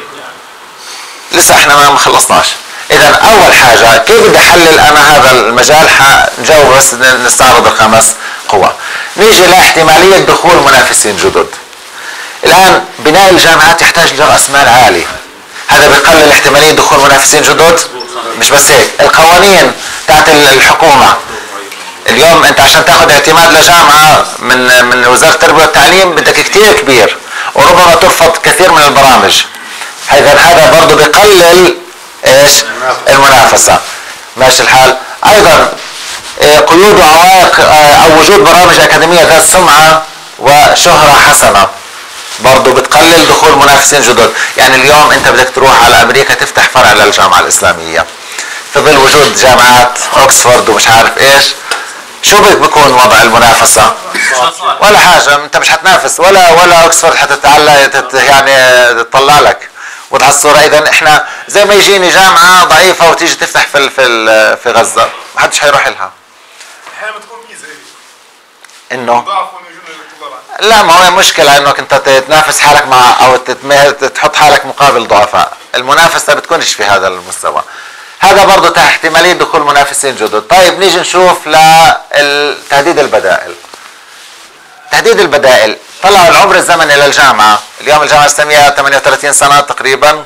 لسه احنا ما خلصناش. إذا أول حاجة كيف بدي أحلل أنا هذا المجال؟ حنجاوب بس نستعرض الخمس قوى. نيجي لاحتمالية دخول منافسين جدد. الآن بناء الجامعات يحتاج لرأس مال عالي، هذا بيقلل احتمالية دخول منافسين جدد. مش بس هيك، القوانين تاعت الحكومة اليوم أنت عشان تاخذ اعتماد لجامعة من من وزارة التربية والتعليم بدك كتير كبير، وربما ترفض كثير من البرامج. إذا هذا برضه بيقلل ايش؟ المنافسة. ماشي الحال؟ أيضا قيود وعوائق او وجود برامج اكاديميه ذات سمعه وشهره حسنه برضه بتقلل دخول منافسين جدد. يعني اليوم انت بدك تروح على امريكا تفتح فرع للجامعه الاسلاميه في ظل وجود جامعات اوكسفورد ومش عارف ايش، شو بدك بيكون وضع المنافسه؟ ولا حاجه، انت مش حتنافس ولا ولا اوكسفورد حتتعلق يعني تطلع لك وضع الصوره. اذا احنا زي ما يجيني جامعه ضعيفه وتيجي تفتح في في في غزه ما حدش حيروح لها. احيانا بتكون ميزه انه لا، ما هو مشكله انك انت تتنافس حالك مع او تحط حالك مقابل ضعفاء. المنافسه بتكونش في هذا المستوى. هذا برضه تحت احتماليه دخول منافسين جدد. طيب نيجي نشوف لتهديد البدائل. تهديد البدائل طلعوا العمر الزمني للجامعه. اليوم الجامعه الاسلاميه ثمانية وثلاثين سنه تقريبا.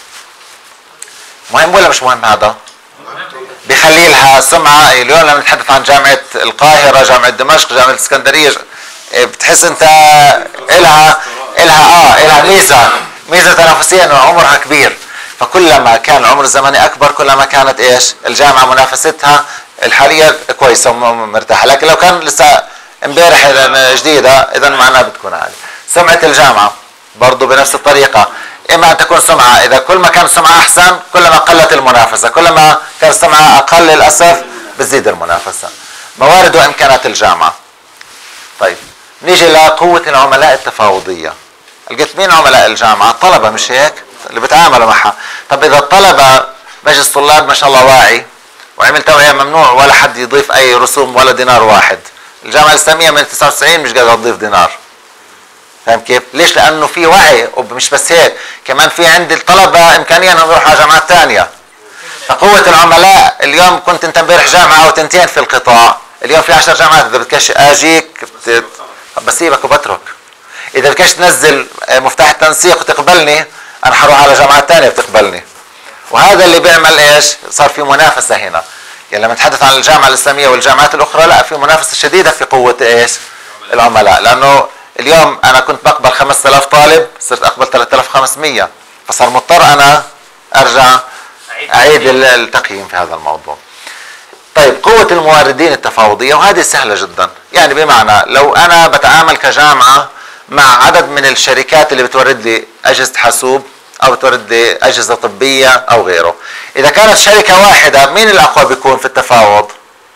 مهم ولا مش مهم هذا؟ بيخلي لها سمعه. اليوم لما نتحدث عن جامعه القاهره، جامعه دمشق، جامعه الاسكندريه، بتحس انت الها الها اه الها ميزه ميزه تنافسيه انه عمرها كبير. فكلما كان العمر الزمني اكبر كلما كانت ايش؟ الجامعه منافستها الحاليه كويسه ومرتاحه، لكن لو كان لسه امبارح جديده اذا معناها بتكون عاليه. سمعه الجامعه برضه بنفس الطريقه، اما ان تكون سمعه، اذا كل ما كان السمعه احسن كلما قلت المنافسه، كلما كان السمعه اقل للاسف بتزيد المنافسه. موارد وامكانات الجامعه. طيب نيجي لقوه العملاء التفاوضيه. لقيت مين عملاء الجامعه؟ الطلبه، مش هيك؟ اللي بتعاملوا معها. طب اذا الطلبه مجلس طلاب ما شاء الله واعي وعمل توعيه ممنوع ولا حد يضيف اي رسوم ولا دينار واحد، الجامعه الاسلاميه من تسعة وتسعين مش قادره تضيف دينار. فاهم كيف؟ ليش؟ لانه في وعي، ومش بس هيك، كمان في عند الطلبه امكانيه انهم يروحوا على جامعات ثانيه. فقوه العملاء اليوم كنت انت امبارح جامعه او تنتين في القطاع، اليوم في عشر جامعات، اذا بدكش اجيك بسيبك وبترك. اذا بدكش تنزل مفتاح التنسيق وتقبلني انا حروح على جامعات ثانيه بتقبلني. وهذا اللي بيعمل ايش؟ صار في منافسه هنا. يعني لما نتحدث عن الجامعه الاسلاميه والجامعات الاخرى لا، في منافسه شديده في قوه ايش؟ العملاء، لانه اليوم انا كنت بقبل خمسة آلاف طالب صرت اقبل ثلاثة آلاف وخمسمية، فصار مضطر انا ارجع اعيد التقييم في هذا الموضوع. طيب قوه الموردين التفاوضيه، وهذه سهله جدا، يعني بمعنى لو انا بتعامل كجامعه مع عدد من الشركات اللي بتورد لي اجهزه حاسوب او بتورد لي اجهزه طبيه او غيره، اذا كانت شركه واحده مين الاقوى بيكون في التفاوض؟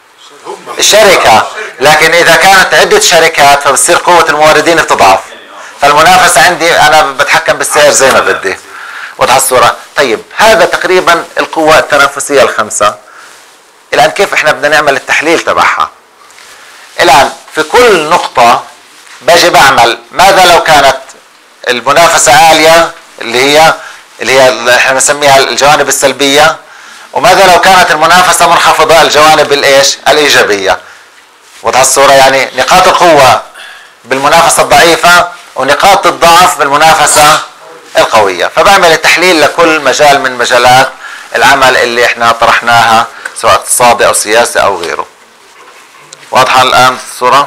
الشركه، لكن اذا كانت عده شركات فبتصير قوه الموردين بتضعف، فالمنافسه عندي انا بتحكم بالسعر زي ما بدي. واضحه الصوره؟ طيب هذا تقريبا القوه التنافسيه الخمسه. الان كيف احنا بدنا نعمل التحليل تبعها؟ الان في كل نقطه باجي بعمل ماذا لو كانت المنافسه عاليه اللي هي اللي هي اللي احنا بنسميها الجوانب السلبيه، وماذا لو كانت المنافسه منخفضه الجوانب الايش؟ الايجابيه. واضحه الصوره؟ يعني نقاط القوه بالمنافسه الضعيفه ونقاط الضعف بالمنافسه القويه، فبعمل التحليل لكل مجال من مجالات العمل اللي احنا طرحناها سواء اقتصادي او سياسي او غيره. واضحه الان الصوره؟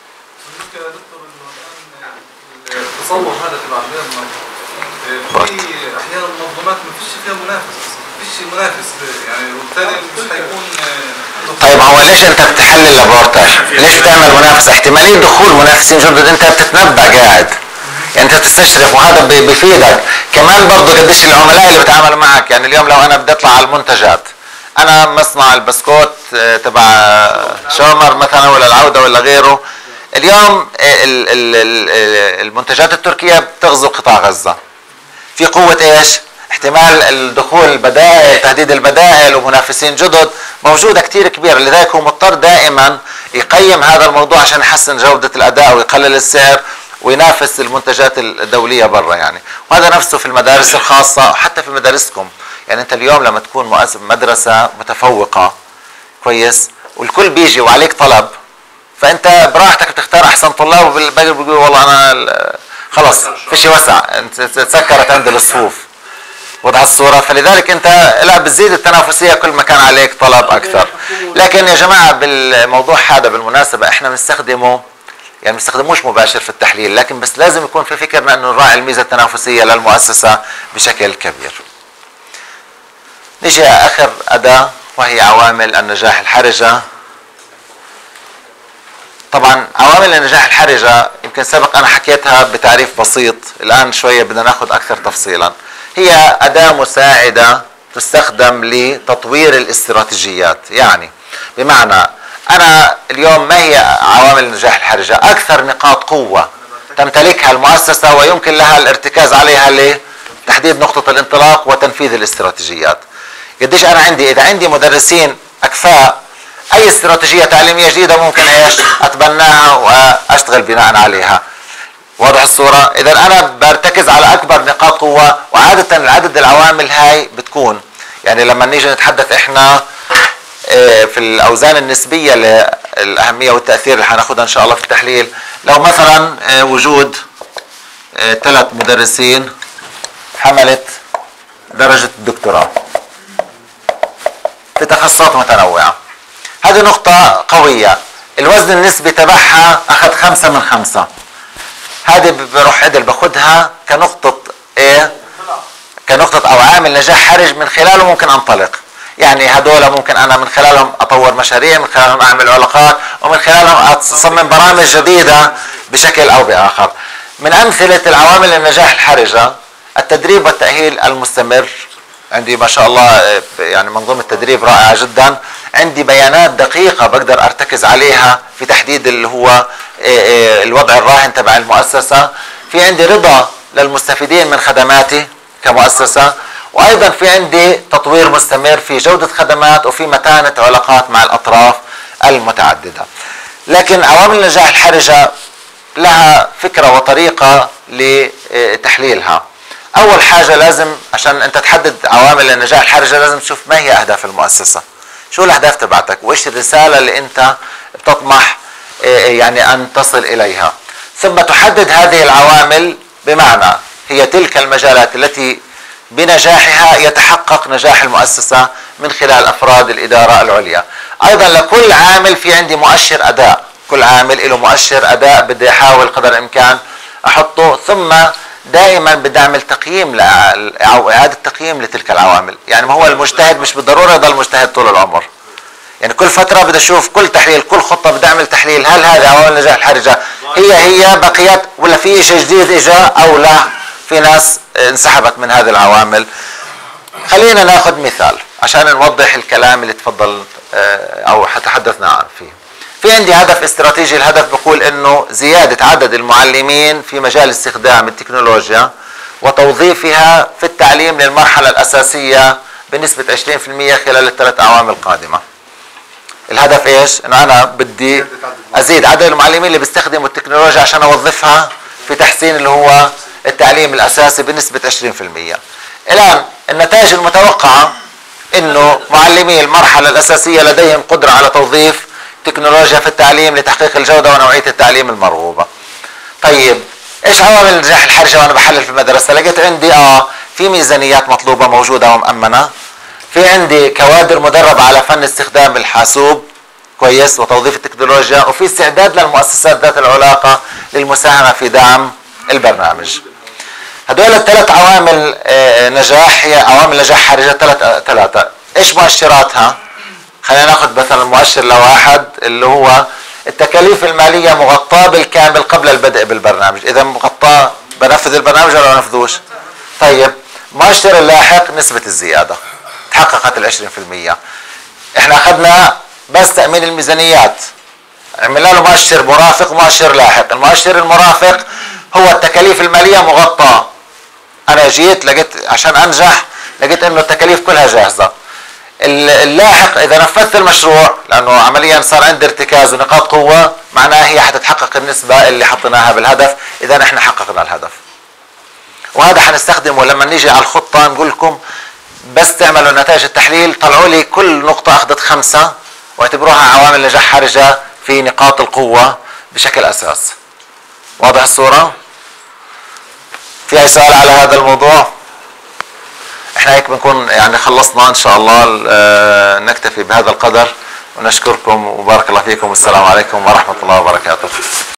التصور هذا تبع غيرنا في احيانا المنظمات ما فيش فيها منافس، ما فيش منافس يعني، وبالتالي مش حيكون. طيب هو ليش انت بتحلل لابورتاج؟ ليش بتعمل منافسه؟ احتماليه دخول منافسين جدد انت بتتنبأ قاعد، يعني انت بتستشرف وهذا بيفيدك. كمان برضه قديش العملاء اللي بتعاملوا معك، يعني اليوم لو انا بدي اطلع على المنتجات، انا مصنع البسكوت تبع شومر مثلا ولا العوده ولا غيره، اليوم المنتجات التركية بتغزو قطاع غزة، في قوة ايش؟ احتمال الدخول البدائل، تهديد البدائل ومنافسين جدد موجودة كتير كبيرة، لذلك هو مضطر دائما يقيم هذا الموضوع عشان يحسن جودة الأداء ويقلل السعر وينافس المنتجات الدولية برا يعني. وهذا نفسه في المدارس الخاصة وحتى في مدارسكم، يعني انت اليوم لما تكون مدرسة متفوقة كويس والكل بيجي وعليك طلب، فانت براحتك بتختار احسن طلاب، والباقي بيقول والله انا خلص فيش وسع، انت تسكرت عند الصفوف. وضع الصوره؟ فلذلك انت لا بتزيد التنافسيه كل ما كان عليك طلب اكثر. لكن يا جماعه بالموضوع هذا بالمناسبه احنا بنستخدمه يعني ما بنستخدموش مباشر في التحليل، لكن بس لازم يكون في فكرنا انه نراعي الميزه التنافسيه للمؤسسه بشكل كبير. نيجي اخر اداه وهي عوامل النجاح الحرجه. طبعا عوامل النجاح الحرجة يمكن سبق أنا حكيتها بتعريف بسيط، الآن شوية بدنا ناخذ أكثر تفصيلا. هي أداة مساعدة تستخدم لتطوير الاستراتيجيات، يعني بمعنى أنا اليوم ما هي عوامل النجاح الحرجة؟ أكثر نقاط قوة تمتلكها المؤسسة ويمكن لها الارتكاز عليها لتحديد نقطة الانطلاق وتنفيذ الاستراتيجيات. قديش أنا عندي إذا عندي مدرسين أكفاء، اي استراتيجيه تعليميه جديده ممكن ايش؟ اتبناها واشتغل بناء عليها. واضح الصوره؟ اذا انا برتكز على اكبر نقاط قوه، وعاده العدد العوامل هاي بتكون يعني لما نيجي نتحدث احنا في الاوزان النسبيه للاهميه والتاثير اللي حناخدها ان شاء الله في التحليل، لو مثلا وجود ثلاث مدرسين حملت درجه الدكتوراه في تخصصات متنوعه، هذه نقطة قوية، الوزن النسبي تبعها أخذ خمسة من خمسة، هذه بروح عدل باخدها كنقطة إيه؟ كنقطة أو عامل نجاح حرج من خلاله ممكن أنطلق. يعني هدول ممكن انا من خلالهم اطور مشاريع، من خلالهم اعمل علاقات، ومن خلالهم اصمم برامج جديده بشكل او باخر. من امثله العوامل النجاح الحرجه التدريب والتاهيل المستمر. عندي ما شاء الله يعني منظومه تدريب رائعه جدا، عندي بيانات دقيقه بقدر ارتكز عليها في تحديد اللي هو الوضع الراهن تبع المؤسسه. في عندي رضا للمستفيدين من خدماتي كمؤسسه، وايضا في عندي تطوير مستمر في جوده خدمات وفي متانه علاقات مع الاطراف المتعدده. لكن عوامل النجاح الحرجه لها فكره وطريقه لتحليلها. اول حاجه لازم عشان انت تحدد عوامل النجاح الحرجه لازم تشوف ما هي اهداف المؤسسه، شو الاهداف تبعتك وايش الرساله اللي انت بتطمح يعني ان تصل اليها، ثم تحدد هذه العوامل، بمعنى هي تلك المجالات التي بنجاحها يتحقق نجاح المؤسسه من خلال افراد الاداره العليا. ايضا لكل عامل في عندي مؤشر اداء، كل عامل له مؤشر اداء بدي احاول قدر الامكان احطه، ثم دائما بدي اعمل تقييم او اعاده تقييم لتلك العوامل. يعني ما هو المجتهد مش بالضروره يضل مجتهد طول العمر، يعني كل فتره بدي اشوف كل تحليل كل خطه بدي اعمل تحليل، هل هذه عوامل النجاح الحرجه هي هي بقيت ولا في شيء جديد اجى او لا في ناس انسحبت من هذه العوامل. خلينا ناخذ مثال عشان نوضح الكلام اللي تفضل او تحدثنا عنه فيه. في عندي هدف استراتيجي، الهدف بقول انه زيادة عدد المعلمين في مجال استخدام التكنولوجيا وتوظيفها في التعليم للمرحلة الأساسية بنسبة عشرين بالمئة خلال الثلاث أعوام القادمة. الهدف ايش؟ انه انا بدي ازيد عدد المعلمين اللي بيستخدموا التكنولوجيا عشان اوظفها في تحسين اللي هو التعليم الأساسي بنسبة عشرين بالمئة. الآن النتائج المتوقعة انه معلمي المرحلة الأساسية لديهم قدرة على توظيف تكنولوجيا في التعليم لتحقيق الجودة ونوعية التعليم المرغوبة. طيب ايش عوامل النجاح الحرجة وانا بحلل في المدرسة؟ لقيت عندي اه في ميزانيات مطلوبة موجودة ومؤمنة، في عندي كوادر مدربة على فن استخدام الحاسوب كويس وتوظيف التكنولوجيا، وفي استعداد للمؤسسات ذات العلاقة للمساهمة في دعم البرنامج. هدول الثلاث عوامل نجاح هي عوامل نجاح حرجة ثلاثة ثلاثة. ايش مؤشراتها؟ خلينا ناخذ مثلا مؤشر لواحد اللي هو التكاليف المالية مغطاة بالكامل قبل البدء بالبرنامج، إذا مغطاة بنفذ البرنامج ولا ما بنفذوش؟ طيب مؤشر اللاحق نسبة الزيادة تحققت ال عشرين بالمئة. احنا أخذنا بس تأمين الميزانيات، عملنا له مؤشر مرافق ومؤشر لاحق. المؤشر المرافق هو التكاليف المالية مغطاة، أنا جيت لقيت عشان أنجح لقيت إنه التكاليف كلها جاهزة. اللاحق اذا نفذت المشروع لانه عمليا صار عندي ارتكاز ونقاط قوه، معناها هي حتتحقق النسبه اللي حطيناها بالهدف اذا نحن حققنا الهدف. وهذا حنستخدمه لما نيجي على الخطه نقول لكم بس تعملوا نتائج التحليل طلعوا لي كل نقطه اخذت خمسه واعتبروها عوامل نجاح حرجه في نقاط القوه بشكل اساس. واضح الصوره؟ في اي سؤال على هذا الموضوع؟ احنا هيك بنكون يعني خلصنا ان شاء الله. نكتفي بهذا القدر ونشكركم وبارك الله فيكم والسلام عليكم ورحمة الله وبركاته.